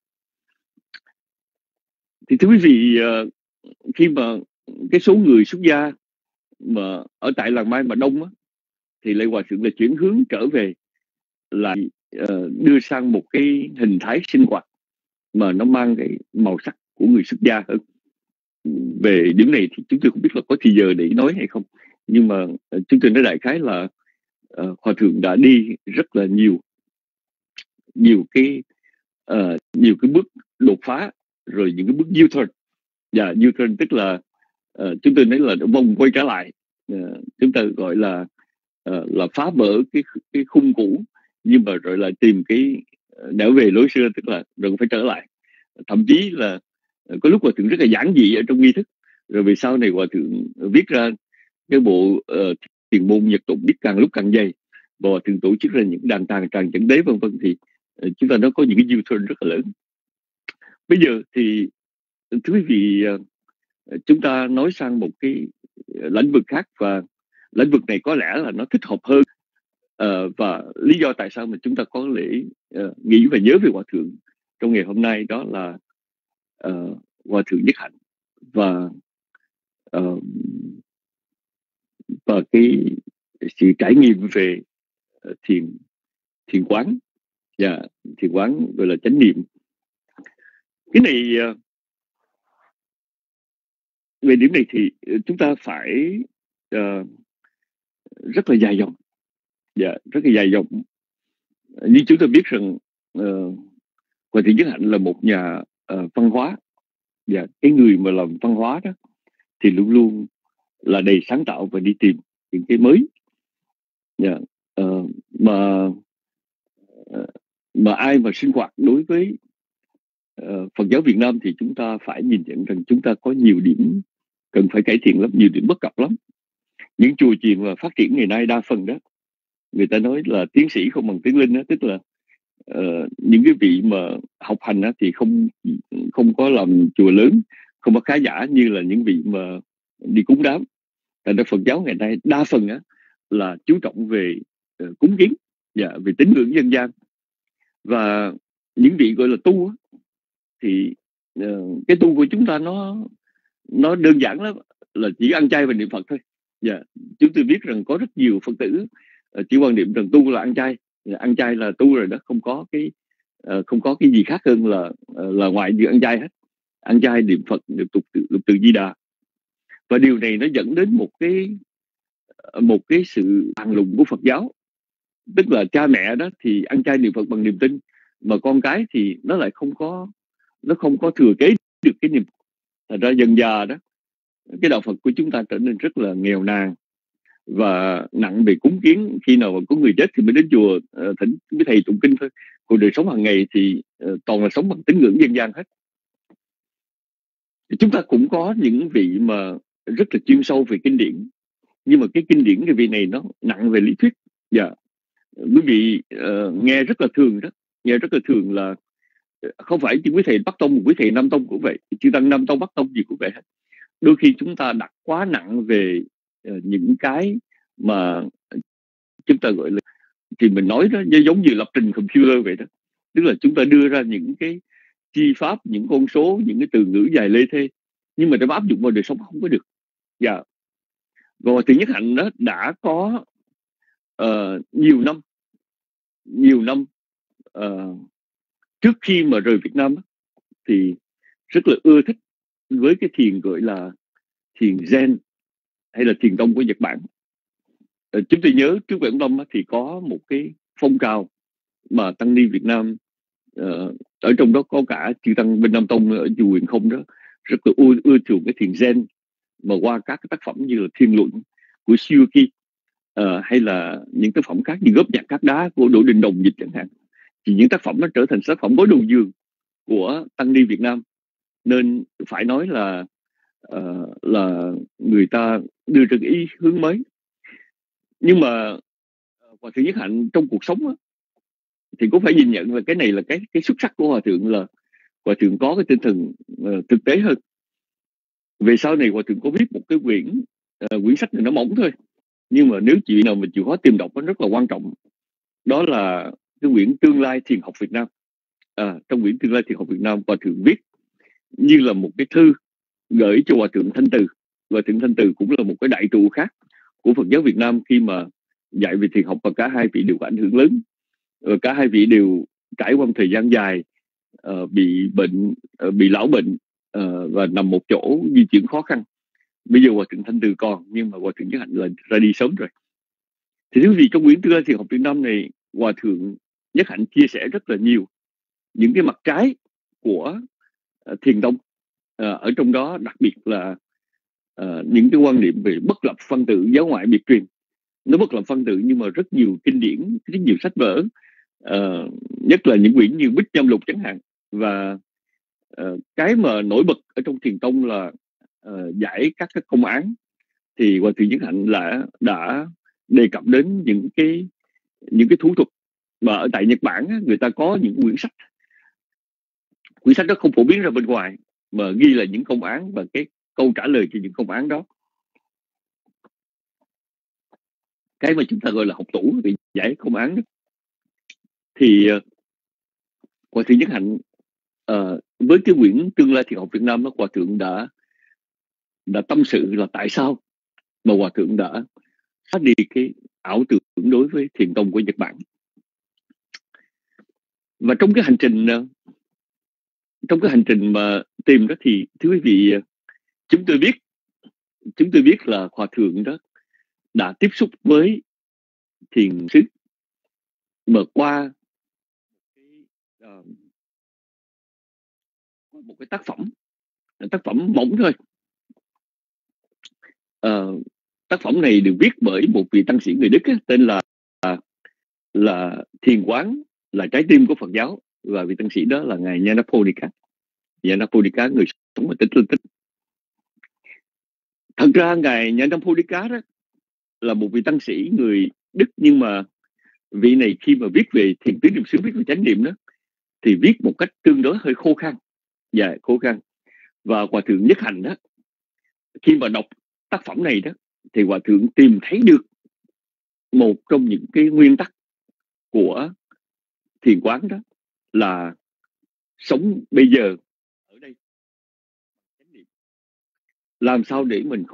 Thì thưa quý vị, khi mà cái số người xuất gia mà ở tại làng Mai mà đông á, thì Lê Hòa thượng là chuyển hướng trở về, là đưa sang một cái hình thái sinh hoạt mà nó mang cái màu sắc của người xuất gia hơn. Về điểm này thì chúng tôi không biết là có thì giờ để nói hay không, nhưng mà chúng tôi nói đại khái là Hòa thượng đã đi rất là nhiều cái bước đột phá, rồi những cái bước U-turn. U-turn tức là chúng tôi nói là vòng quay trở lại, chúng ta gọi là phá vỡ cái khung cũ, nhưng mà rồi lại tìm cái nẻo về lối xưa, tức là đừng phải trở lại. Thậm chí là có lúc Hòa thượng rất là giản dị ở trong nghi thức, rồi về sau này Hòa thượng viết ra cái bộ thiền môn Nhật tụng biết càng lúc càng dày, và Hòa thượng tổ chức ra những đàn tràng tràng chẩn đế vân vân. Thì chúng ta nó có những cái U-turn rất là lớn. Bây giờ thì thưa quý vị, chúng ta nói sang một cái lĩnh vực khác, và lĩnh vực này có lẽ là nó thích hợp hơn, và lý do tại sao mà chúng ta có lẽ nghĩ và nhớ về Hòa Thượng trong ngày hôm nay, đó là Hòa Thượng Nhất Hạnh và cái sự trải nghiệm về thiền quán, và thiền quán gọi là chánh niệm. Cái này về điểm này thì chúng ta phải rất là dài dòng, rất là dài dòng. Như chúng ta biết rằng Hòa Thượng Nhất Hạnh là một nhà văn hóa, và cái người mà làm văn hóa đó thì luôn luôn là đầy sáng tạo và đi tìm những cái mới. Mà ai mà sinh hoạt đối với Phật giáo Việt Nam thì chúng ta phải nhìn nhận rằng chúng ta có nhiều điểm cần phải cải thiện lắm, nhiều điểm bất cập lắm. Những chùa chiền mà phát triển ngày nay đa phần đó, người ta nói là tiến sĩ không bằng tiến linh đó, tức là những cái vị mà học hành đó thì không có làm chùa lớn, không có khá giả như là những vị mà đi cúng đám. Tại ra Phật giáo ngày nay đa phần đó là chú trọng về cúng kiến và về tín ngưỡng dân gian. Và những vị gọi là tu đó, thì cái tu của chúng ta nó đơn giản lắm, là chỉ ăn chay và niệm Phật thôi. Chúng tôi biết rằng có rất nhiều Phật tử chỉ quan niệm rằng tu là ăn chay là tu rồi đó, không có cái gì khác hơn là ngoài việc ăn chay hết. Ăn chay niệm Phật, niệm từ Di Đà. Và điều này nó dẫn đến một cái sự bàn luận của Phật giáo, tức là cha mẹ đó thì ăn chay niệm Phật bằng niềm tin, mà con cái thì nó lại không có thừa kế được cái niềm. Thật ra dần dà đó, cái đạo Phật của chúng ta trở nên rất là nghèo nàn và nặng về cúng kiến. Khi nào mà có người chết thì mới đến chùa thỉnh với thầy tụng kinh thôi. Còn đời sống hàng ngày thì toàn là sống bằng tín ngưỡng dân gian hết. Chúng ta cũng có những vị mà rất là chuyên sâu về kinh điển, nhưng mà cái kinh điển cái vị này nó nặng về lý thuyết. Quý vị nghe rất là thường là không phải chỉ quý thầy Bắc Tông, một quý thầy Nam Tông cũng vậy, chư tăng Nam Tông Bắc Tông gì cũng vậy hết. Đôi khi chúng ta đặt quá nặng về những cái mà chúng ta gọi là, thì mình nói đó giống như lập trình computer vậy đó. Tức là chúng ta đưa ra những cái chi pháp, những con số, những cái từ ngữ dài lê thê, nhưng mà để áp dụng vào đời sống không có được. Rồi thì Nhất Hạnh đó đã có nhiều năm trước khi mà rời Việt Nam thì rất là ưa thích với cái thiền gọi là thiền Zen hay là thiền tông của Nhật Bản. Chúng tôi nhớ trước Quảng Đông thì có một cái phong trào mà tăng ni Việt Nam, ở trong đó có cả chư tăng bên Nam Tông ở chùa Huyền Không đó, rất là ưa chuộng cái thiền Zen, mà qua các cái tác phẩm như là Thiên Luận của Suzuki, hay là những tác phẩm khác như Góp Nhạc Cát Đá của Đỗ Đình Đồng dịch chẳng hạn, thì những tác phẩm nó trở thành tác phẩm gối đầu giường của tăng ni Việt Nam. Nên phải nói là người ta đưa ra ý hướng mới. Nhưng mà Hòa Thượng Nhất Hạnh trong cuộc sống đó, thì cũng phải nhìn nhận là cái này là cái xuất sắc của Hòa Thượng, là Hòa Thượng có cái tinh thần thực tế hơn. Về sau này Hòa Thượng có viết một cái quyển sách này nó mỏng thôi, nhưng mà nếu chị nào mà chịu khó tìm đọc nó rất là quan trọng. Đó là cái quyển Tương lai Thiền học Việt Nam. Trong quyển Tương lai Thiền học Việt Nam, Hòa Thượng viết như là một cái thư gửi cho Hòa Thượng Thanh Từ. Hòa Thượng Thanh Từ cũng là một cái đại trụ khác của Phật giáo Việt Nam khi mà dạy về thiền học, và cả hai vị đều có ảnh hưởng lớn. Cả hai vị đều trải qua một thời gian dài bị bệnh, bị lão bệnh, và nằm một chỗ, di chuyển khó khăn. Bây giờ Hòa Thượng Thanh Từ còn, nhưng mà Hòa Thượng Nhất Hạnh là ra đi sớm rồi. Thì thưa quý vị, trong quyển Tương lai Thiền học Việt Nam này, Hòa Thượng Nhất Hạnh chia sẻ rất là nhiều những cái mặt trái của thiền tông. Ở trong đó đặc biệt là những cái quan niệm về bất lập phân tử, giáo ngoại biệt truyền. Nó bất lập phân tử nhưng mà rất nhiều kinh điển, rất nhiều sách vở, nhất là những quyển như Bích Nhâm Lục chẳng hạn. Và cái mà nổi bật ở trong thiền tông là giải các cái công án, thì Hòa Thượng Nhất Hạnh đã đề cập đến những cái thủ thuật Và ở tại Nhật Bản á, người ta có những quyển sách đó không phổ biến ra bên ngoài, mà ghi là những công án và cái câu trả lời cho những công án đó, cái mà chúng ta gọi là học tủ để giải công án đó. Thì Hòa thượng Nhất Hạnh với cái quyển Tương lai thiền học Việt Nam đó, Hòa thượng đã tâm sự là tại sao mà Hòa thượng đã xóa đi cái ảo tưởng đối với thiền tông của Nhật Bản. Và trong cái hành trình mà tìm đó thì thưa quý vị, chúng tôi biết là Hòa thượng đó đã tiếp xúc với thiền sư mà qua một cái tác phẩm mỏng thôi. Tác phẩm này được viết bởi một vị tăng sĩ người Đức tên là Thiền Quán là trái tim của Phật giáo, và vị tăng sĩ đó là ngài Nyanaponika, người sống ở tỉnh Linh Tích. Thật ra ngài Nyanaponika đó là một vị tăng sĩ người Đức, nhưng mà vị này khi mà viết về thiền tứ niệm xứ, viết về chánh niệm đó, thì viết một cách tương đối hơi khô khan. Và Hòa thượng Nhất Hạnh đó, khi mà đọc tác phẩm này đó, thì Hòa thượng tìm thấy được một trong những cái nguyên tắc của thiền quán, đó là sống bây giờ ở đây, làm sao để mình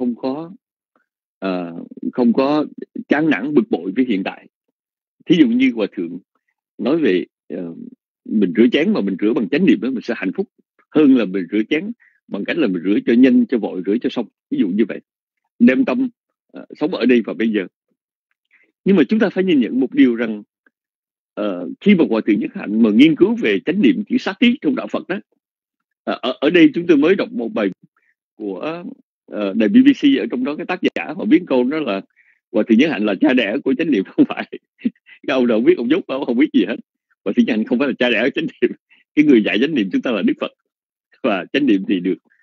không có chán nản bực bội với hiện tại. Thí dụ như Hòa thượng nói về mình rửa chén mà mình rửa bằng chánh niệm đó, mình sẽ hạnh phúc hơn là mình rửa chén bằng cách là mình rửa cho nhanh, cho vội, rửa cho xong. Ví dụ như vậy, đem tâm sống ở đây và bây giờ. Nhưng mà chúng ta phải nhìn nhận một điều rằng khi mà Hòa thượng Nhất Hạnh mà nghiên cứu về chánh niệm chỉ sát tí trong đạo Phật đó, ở đây chúng tôi mới đọc một bài của đài BBC, ở trong đó cái tác giả họ viết câu đó là Hòa thượng Nhất Hạnh là cha đẻ của chánh niệm. Không phải, cái ông nào viết ông dốt không biết gì hết. Hòa thượng Nhất Hạnh không phải là cha đẻ của chánh niệm. Cái người dạy chánh niệm chúng ta là Đức Phật, và chánh niệm thì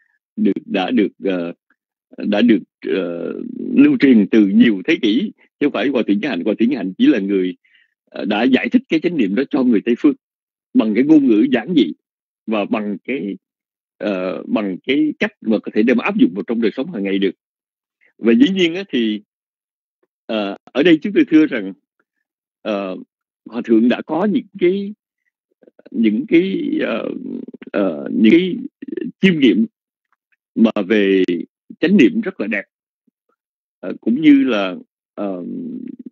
đã được lưu truyền từ nhiều thế kỷ, chứ không phải Hòa thượng Nhất Hạnh. Hòa thượng Nhất Hạnh chỉ là người đã giải thích cái chánh niệm đó cho người Tây phương bằng cái ngôn ngữ giản dị và bằng cái cách mà có thể đem áp dụng vào trong đời sống hàng ngày được. Và dĩ nhiên á, thì ở đây chúng tôi thưa rằng Hòa thượng đã có những cái chiêm nghiệm mà về chánh niệm rất là đẹp, cũng như là